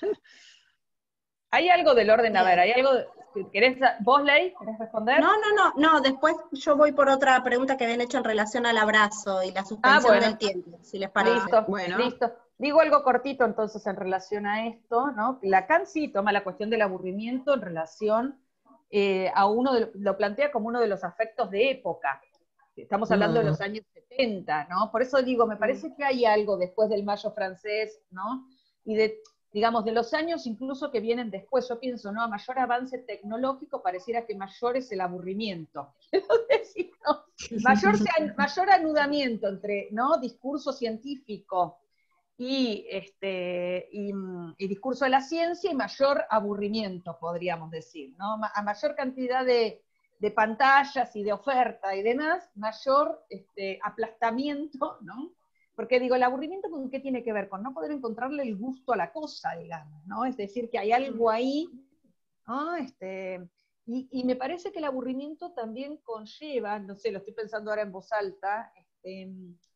Hay algo del orden, a ver, hay algo, ¿querés, vos, Ley, querés responder? No, no, no, no, después yo voy por otra pregunta que habían hecho en relación al abrazo y la suspensión ah, bueno. del tiempo, si les parece. Listo, bueno. listo. Digo algo cortito entonces en relación a esto, ¿no? Lacan sí toma la cuestión del aburrimiento en relación eh, a uno, de, lo plantea como uno de los afectos de época. Estamos hablando mm. de los años setenta, ¿no? Por eso digo, me parece que hay algo después del Mayo francés, ¿no? Y de, digamos, de los años incluso que vienen después, yo pienso, ¿no? A mayor avance tecnológico pareciera que mayor es el aburrimiento. decir, ¿no? mayor, sea, mayor anudamiento entre, ¿no? Discurso científico y, este, y, y discurso de la ciencia y mayor aburrimiento, podríamos decir, ¿no? A mayor cantidad de, de pantallas y de oferta y demás, mayor este, aplastamiento, ¿no? Porque digo, el aburrimiento ¿con qué tiene que ver? Con no poder encontrarle el gusto a la cosa, digamos, ¿no? Es decir, que hay algo ahí, ¿no? Este, y, y me parece que el aburrimiento también conlleva, no sé, lo estoy pensando ahora en voz alta, este,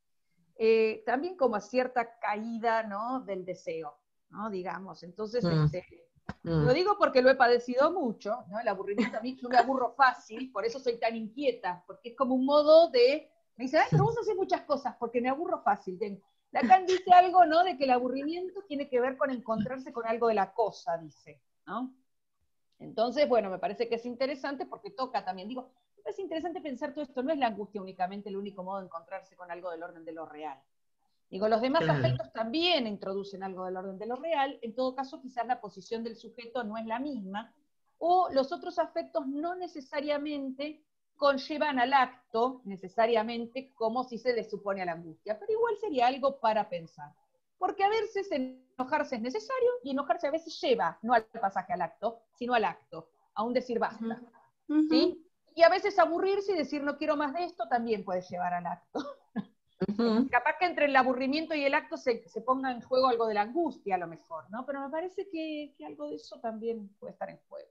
eh, también como a cierta caída, ¿no? Del deseo, ¿no? Digamos, entonces, mm. este, mm. lo digo porque lo he padecido mucho, ¿no? El aburrimiento a mí, yo me aburro fácil, por eso soy tan inquieta, porque es como un modo de... Me dice, ay, pero vos haces muchas cosas, porque me aburro fácil. Lacan dice algo, ¿no? De que el aburrimiento tiene que ver con encontrarse con algo de la cosa, dice, ¿no? Entonces, bueno, me parece que es interesante porque toca también, digo, es interesante pensar todo esto, no es la angustia únicamente el único modo de encontrarse con algo del orden de lo real. Digo, los demás claro. afectos también introducen algo del orden de lo real, en todo caso quizás la posición del sujeto no es la misma, o los otros afectos no necesariamente conllevan al acto, necesariamente, como si se le supone a la angustia, pero igual sería algo para pensar. Porque a veces enojarse es necesario, y enojarse a veces lleva, no al pasaje al acto, sino al acto, a un decir basta. Uh-huh. ¿Sí? Y a veces aburrirse y decir no quiero más de esto también puede llevar al acto. Uh-huh. Capaz que entre el aburrimiento y el acto se, se ponga en juego algo de la angustia a lo mejor, ¿no? Pero me parece que, que algo de eso también puede estar en juego.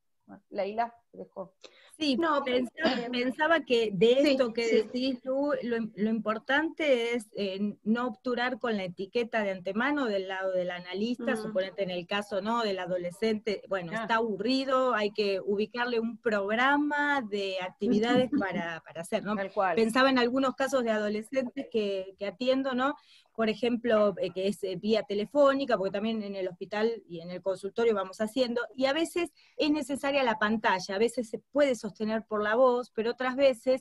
Leila, te dejo. Sí, no, pensaba, pensaba que de esto sí, que sí. decís tú, lo, lo importante es eh, no obturar con la etiqueta de antemano del lado del analista, uh-huh. suponete en el caso no del adolescente, bueno, ah. está aburrido, hay que ubicarle un programa de actividades para, para hacer, ¿no? Pensaba en algunos casos de adolescentes que, que atiendo, ¿no? Por ejemplo, eh, que es eh, vía telefónica, porque también en el hospital y en el consultorio vamos haciendo, y a veces es necesaria la pantalla, a veces se puede sostener por la voz, pero otras veces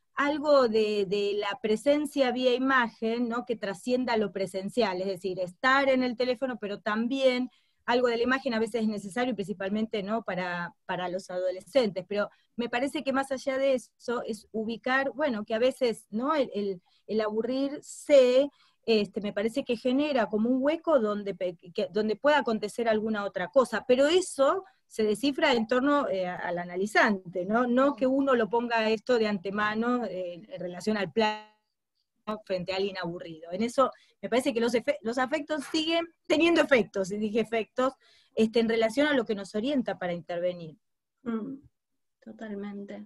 algo de, de la presencia vía imagen, ¿no? Que trascienda lo presencial, es decir, estar en el teléfono, pero también algo de la imagen a veces es necesario, principalmente ¿no? para, para los adolescentes, pero me parece que más allá de eso es ubicar, bueno, que a veces ¿no? el, el, el aburrirse... Este, me parece que genera como un hueco donde, que, donde pueda acontecer alguna otra cosa, pero eso se descifra en torno eh, al analizante, ¿no? No que uno lo ponga esto de antemano eh, en relación al plan frente a alguien aburrido. En eso me parece que los, los afectos siguen teniendo efectos, y dije efectos, este, en relación a lo que nos orienta para intervenir. Mm, totalmente,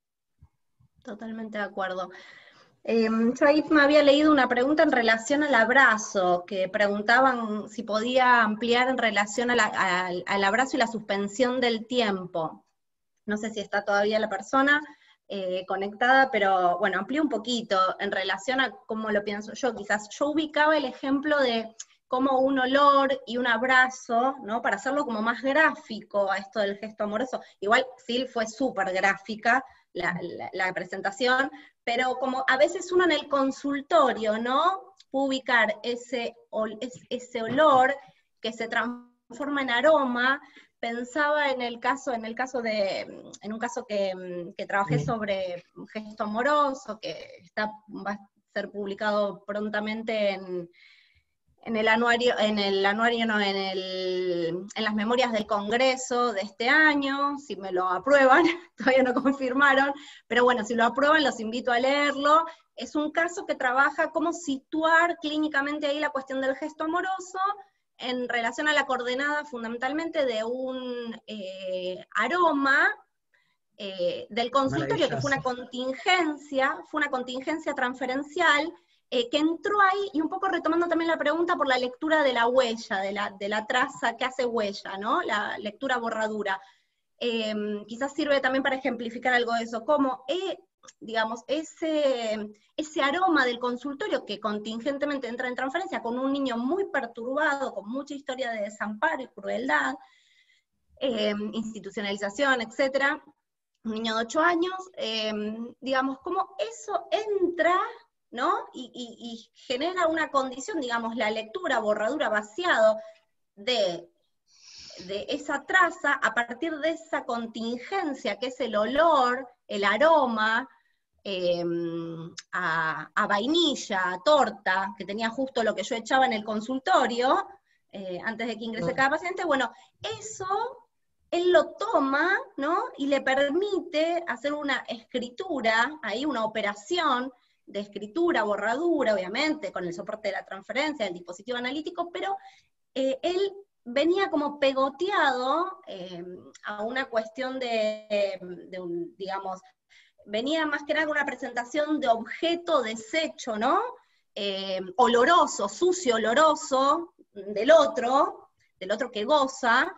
totalmente de acuerdo. Eh, yo ahí me había leído una pregunta en relación al abrazo, que preguntaban si podía ampliar en relación a la, al, al abrazo y la suspensión del tiempo. No sé si está todavía la persona eh, conectada, pero bueno, amplío un poquito en relación a cómo lo pienso yo. Quizás yo ubicaba el ejemplo de cómo un olor y un abrazo, ¿no? Para hacerlo como más gráfico a esto del gesto amoroso. Igual Sil fue súper gráfica la, la, la presentación, pero como a veces uno en el consultorio, ¿no? Puede ubicar ese, ese olor que se transforma en aroma. Pensaba en el caso, en el caso de, en un caso que, que trabajé sobre gesto amoroso, que está, va a ser publicado prontamente en, en el anuario, en el anuario no, en el, en las memorias del Congreso de este año, si me lo aprueban, todavía no confirmaron, pero bueno, si lo aprueban los invito a leerlo. Es un caso que trabaja cómo situar clínicamente ahí la cuestión del gesto amoroso, en relación a la coordenada fundamentalmente de un eh, aroma eh, del consultorio, que fue una contingencia, fue una contingencia transferencial, eh, que entró ahí, y un poco retomando también la pregunta por la lectura de la huella, de la, de la traza que hace huella, ¿no? La lectura borradura. Eh, quizás sirve también para ejemplificar algo de eso, como, eh, digamos, ese, ese aroma del consultorio que contingentemente entra en transferencia con un niño muy perturbado, con mucha historia de desamparo y crueldad, eh, institucionalización, etcétera, un niño de ocho años, eh, digamos, como eso entra, ¿no? Y, y, y genera una condición, digamos, la lectura, borradura, vaciado de de esa traza a partir de esa contingencia que es el olor, el aroma, eh, a, a vainilla, a torta, que tenía justo lo que yo echaba en el consultorio, eh, antes de que ingrese cada paciente, bueno, eso él lo toma, ¿no? Y le permite hacer una escritura, ahí una operación de escritura, borradura, obviamente, con el soporte de la transferencia, del dispositivo analítico, pero eh, él venía como pegoteado eh, a una cuestión de, de un, digamos, venía más que nada una presentación de objeto desecho, ¿no? Eh, oloroso, sucio, oloroso, del otro, del otro que goza,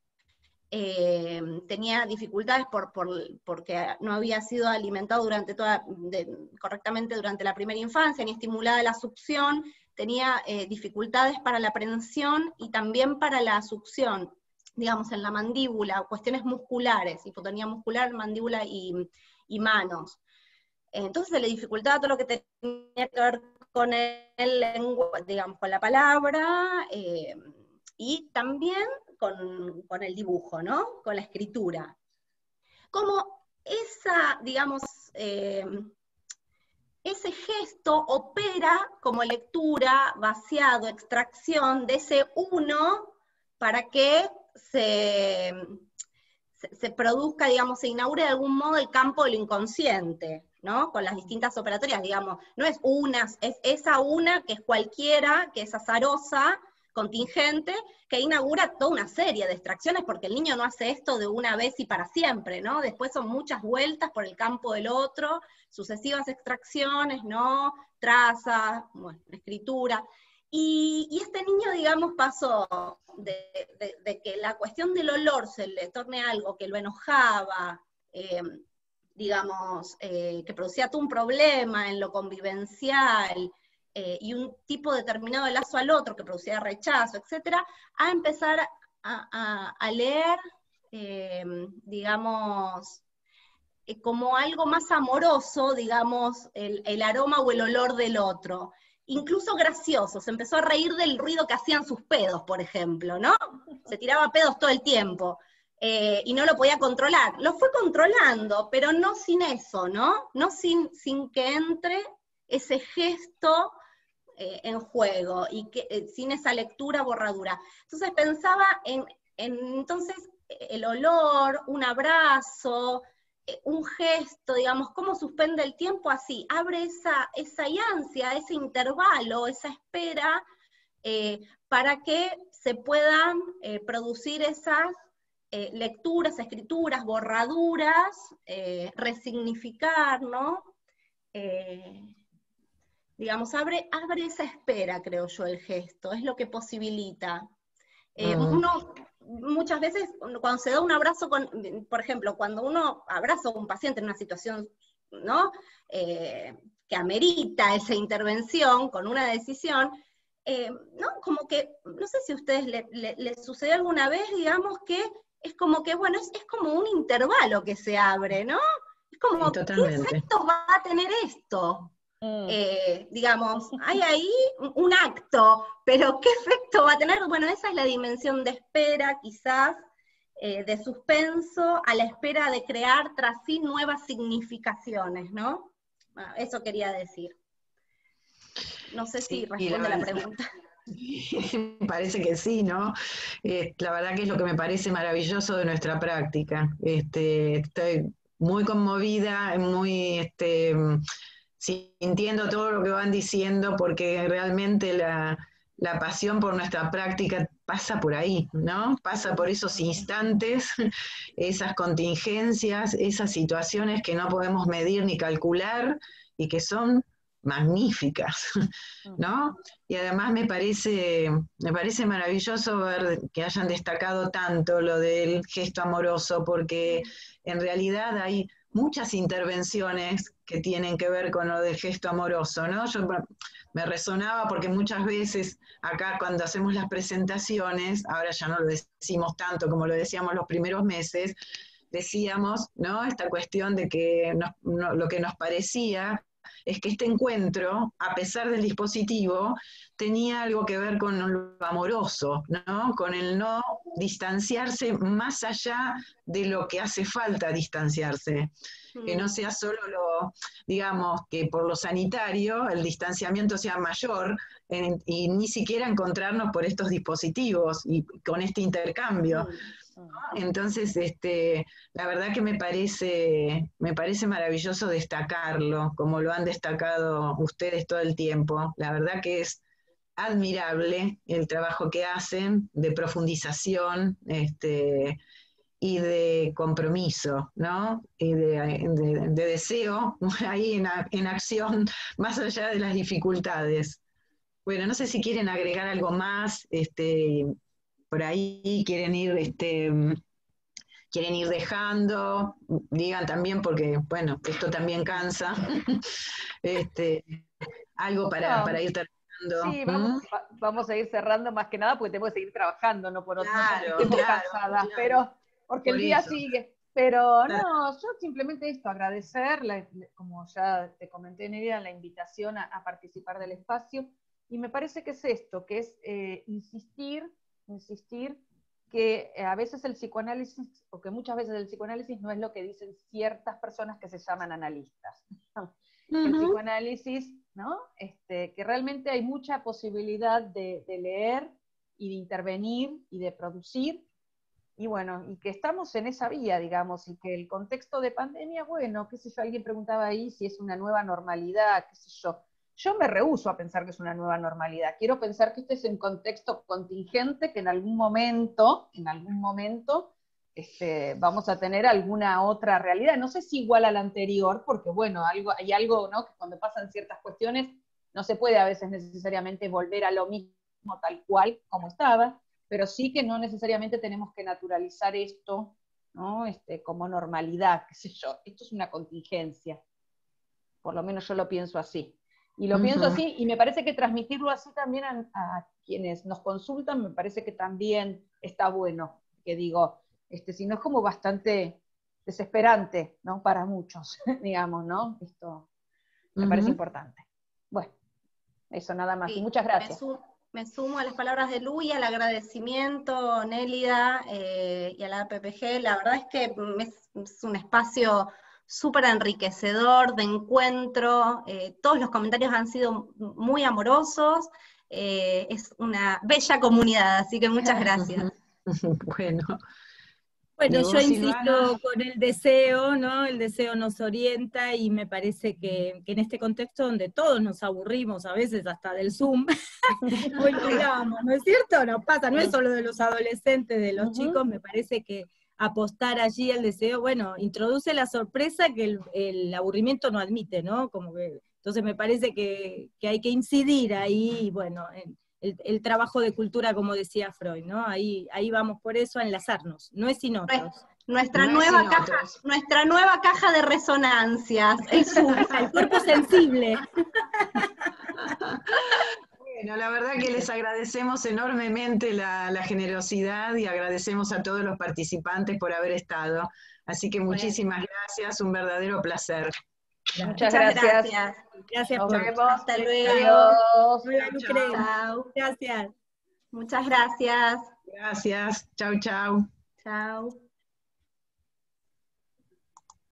eh, tenía dificultades por, por, porque no había sido alimentado durante toda, de, correctamente durante la primera infancia, ni estimulada la succión, tenía eh, dificultades para la prensión y también para la succión, digamos, en la mandíbula, cuestiones musculares, hipotonía muscular, mandíbula y, y manos. Entonces se le dificultaba todo lo que tenía que ver con el lengua, digamos, con la palabra, eh, y también con, con el dibujo, ¿no? Con la escritura. Como esa, digamos, eh, ese gesto opera como lectura, vaciado, extracción de ese uno para que se, se, se produzca, digamos, se inaugure de algún modo el campo de lo inconsciente, ¿no? Con las distintas operatorias, digamos, no es una, es esa una que es cualquiera, que es azarosa, contingente, que inaugura toda una serie de extracciones, porque el niño no hace esto de una vez y para siempre, ¿no? Después son muchas vueltas por el campo del otro, sucesivas extracciones, ¿no? Trazas, bueno, escritura. Y, y este niño, digamos, pasó de, de, de que la cuestión del olor se le torne algo que lo enojaba, eh, digamos, eh, que producía todo un problema en lo convivencial, eh, y un tipo determinado de lazo al otro que producía rechazo, etcétera, a empezar a, a, a leer, eh, digamos, eh, como algo más amoroso, digamos, el, el aroma o el olor del otro. Incluso gracioso, se empezó a reír del ruido que hacían sus pedos, por ejemplo, ¿no? Se tiraba pedos todo el tiempo. Eh, y no lo podía controlar. Lo fue controlando, pero no sin eso, ¿no? No sin, sin que entre ese gesto eh, en juego, y que, eh, sin esa lectura borradura. Entonces pensaba en, en entonces, el olor, un abrazo, eh, un gesto, digamos, cómo suspende el tiempo así, abre esa, esa ansia, ese intervalo, esa espera, eh, para que se puedan eh, producir esas Eh, lecturas, escrituras, borraduras, eh, resignificar, ¿no? Eh, digamos, abre, abre esa espera, creo yo, el gesto, es lo que posibilita. Eh, mm. Uno, muchas veces, cuando se da un abrazo, con, por ejemplo, cuando uno abraza a un paciente en una situación, ¿no? Eh, que amerita esa intervención con una decisión, eh, ¿no? Como que, no sé si a ustedes les le, le sucedió alguna vez, digamos, que es como que, bueno, es, es como un intervalo que se abre, ¿no? Es como, sí, ¿qué efecto va a tener esto? Mm. Eh, digamos, hay ahí un acto, pero ¿qué efecto va a tener? Bueno, esa es la dimensión de espera, quizás, eh, de suspenso, a la espera de crear tras sí nuevas significaciones, ¿no? Bueno, eso quería decir. No sé si sí, responde la, la pregunta. Parece que sí, ¿no? Eh, la verdad que es lo que me parece maravilloso de nuestra práctica. Este, estoy muy conmovida, muy este, sintiendo todo lo que van diciendo, porque realmente la, la pasión por nuestra práctica pasa por ahí, ¿no? Pasa por esos instantes, esas contingencias, esas situaciones que no podemos medir ni calcular y que son magníficas, ¿no? Y además me parece, me parece maravilloso ver que hayan destacado tanto lo del gesto amoroso, porque en realidad hay muchas intervenciones que tienen que ver con lo del gesto amoroso, ¿no? Yo me resonaba porque muchas veces acá cuando hacemos las presentaciones, ahora ya no lo decimos tanto como lo decíamos los primeros meses, decíamos, ¿no? Esta cuestión de que nos, no, lo que nos parecía es que este encuentro, a pesar del dispositivo, tenía algo que ver con lo amoroso, ¿no? Con el no distanciarse más allá de lo que hace falta distanciarse. Mm. Que no sea solo lo, digamos, que por lo sanitario el distanciamiento sea mayor en, y ni siquiera encontrarnos por estos dispositivos y con este intercambio. Mm. Entonces, este, la verdad que me parece, me parece maravilloso destacarlo, como lo han destacado ustedes todo el tiempo. La verdad que es admirable el trabajo que hacen de profundización este, y de compromiso, ¿no? Y de, de, de deseo ahí en, en acción, más allá de las dificultades. Bueno, no sé si quieren agregar algo más, este, por ahí quieren ir, este, quieren ir dejando, digan también porque, bueno, esto también cansa, este, algo para, no, para ir terminando. Sí, vamos, ¿Mm? va, vamos a ir cerrando más que nada porque tenemos que seguir trabajando, no por otro, claro, no claro, cansadas, claro. pero porque por el día eso. sigue. Pero claro. no, yo simplemente esto, agradecer, la, como ya te comenté, Nelia, la invitación a, a participar del espacio, y me parece que es esto, que es eh, insistir, insistir que a veces el psicoanálisis, o que muchas veces el psicoanálisis no es lo que dicen ciertas personas que se llaman analistas. Uh-huh. El psicoanálisis, ¿no? Este, que realmente hay mucha posibilidad de, de leer y de intervenir y de producir, y bueno, y que estamos en esa vía, digamos, y que el contexto de pandemia, bueno, qué sé yo, alguien preguntaba ahí si es una nueva normalidad, qué sé yo. Yo me rehúso a pensar que es una nueva normalidad. Quiero pensar que este es un contexto contingente, que en algún momento, en algún momento, este, vamos a tener alguna otra realidad. No sé si igual a la anterior, porque bueno, algo, hay algo, ¿no? Que cuando pasan ciertas cuestiones, no se puede a veces necesariamente volver a lo mismo tal cual como estaba, pero sí que no necesariamente tenemos que naturalizar esto, ¿no? Este, como normalidad, qué sé yo. Esto es una contingencia. Por lo menos yo lo pienso así. Y lo uh-huh. pienso así, y me parece que transmitirlo así también a, a quienes nos consultan, me parece que también está bueno, que digo, este, si no es como bastante desesperante, ¿no? Para muchos, digamos, ¿no? Esto me uh-huh. parece importante. Bueno, eso nada más, sí, y muchas gracias. Me, su me sumo a las palabras de Lu y al agradecimiento, Nélida, eh, y a la A P P G. La verdad es que es, es un espacio súper enriquecedor, de encuentro, eh, todos los comentarios han sido muy amorosos, eh, es una bella comunidad, así que muchas gracias. Bueno, bueno yo insisto con el deseo, ¿no? El deseo nos orienta y me parece que, que en este contexto donde todos nos aburrimos, a veces hasta del Zoom, hoy lo digamos, ¿no es cierto? Nos pasa, no es solo de los adolescentes, de los uh-huh. chicos, me parece que apostar allí el deseo, bueno, introduce la sorpresa que el, el aburrimiento no admite, ¿no? Como que, entonces me parece que, que hay que incidir ahí, bueno, en el, el trabajo de cultura, como decía Freud, ¿no? Ahí, ahí vamos por eso a enlazarnos, no es sin otros. Nuestra, no nueva sin caja, otros. nuestra nueva caja de resonancias, el, el cuerpo sensible. Bueno, la verdad que les agradecemos enormemente la, la generosidad y agradecemos a todos los participantes por haber estado. Así que muchísimas bueno. gracias, un verdadero placer. Muchas, Muchas gracias. Gracias, gracias Nos por vemos. Hasta luego. Adiós. Hola, Lucrecia. Gracias. Muchas gracias. Gracias. Chau, chau. Chau.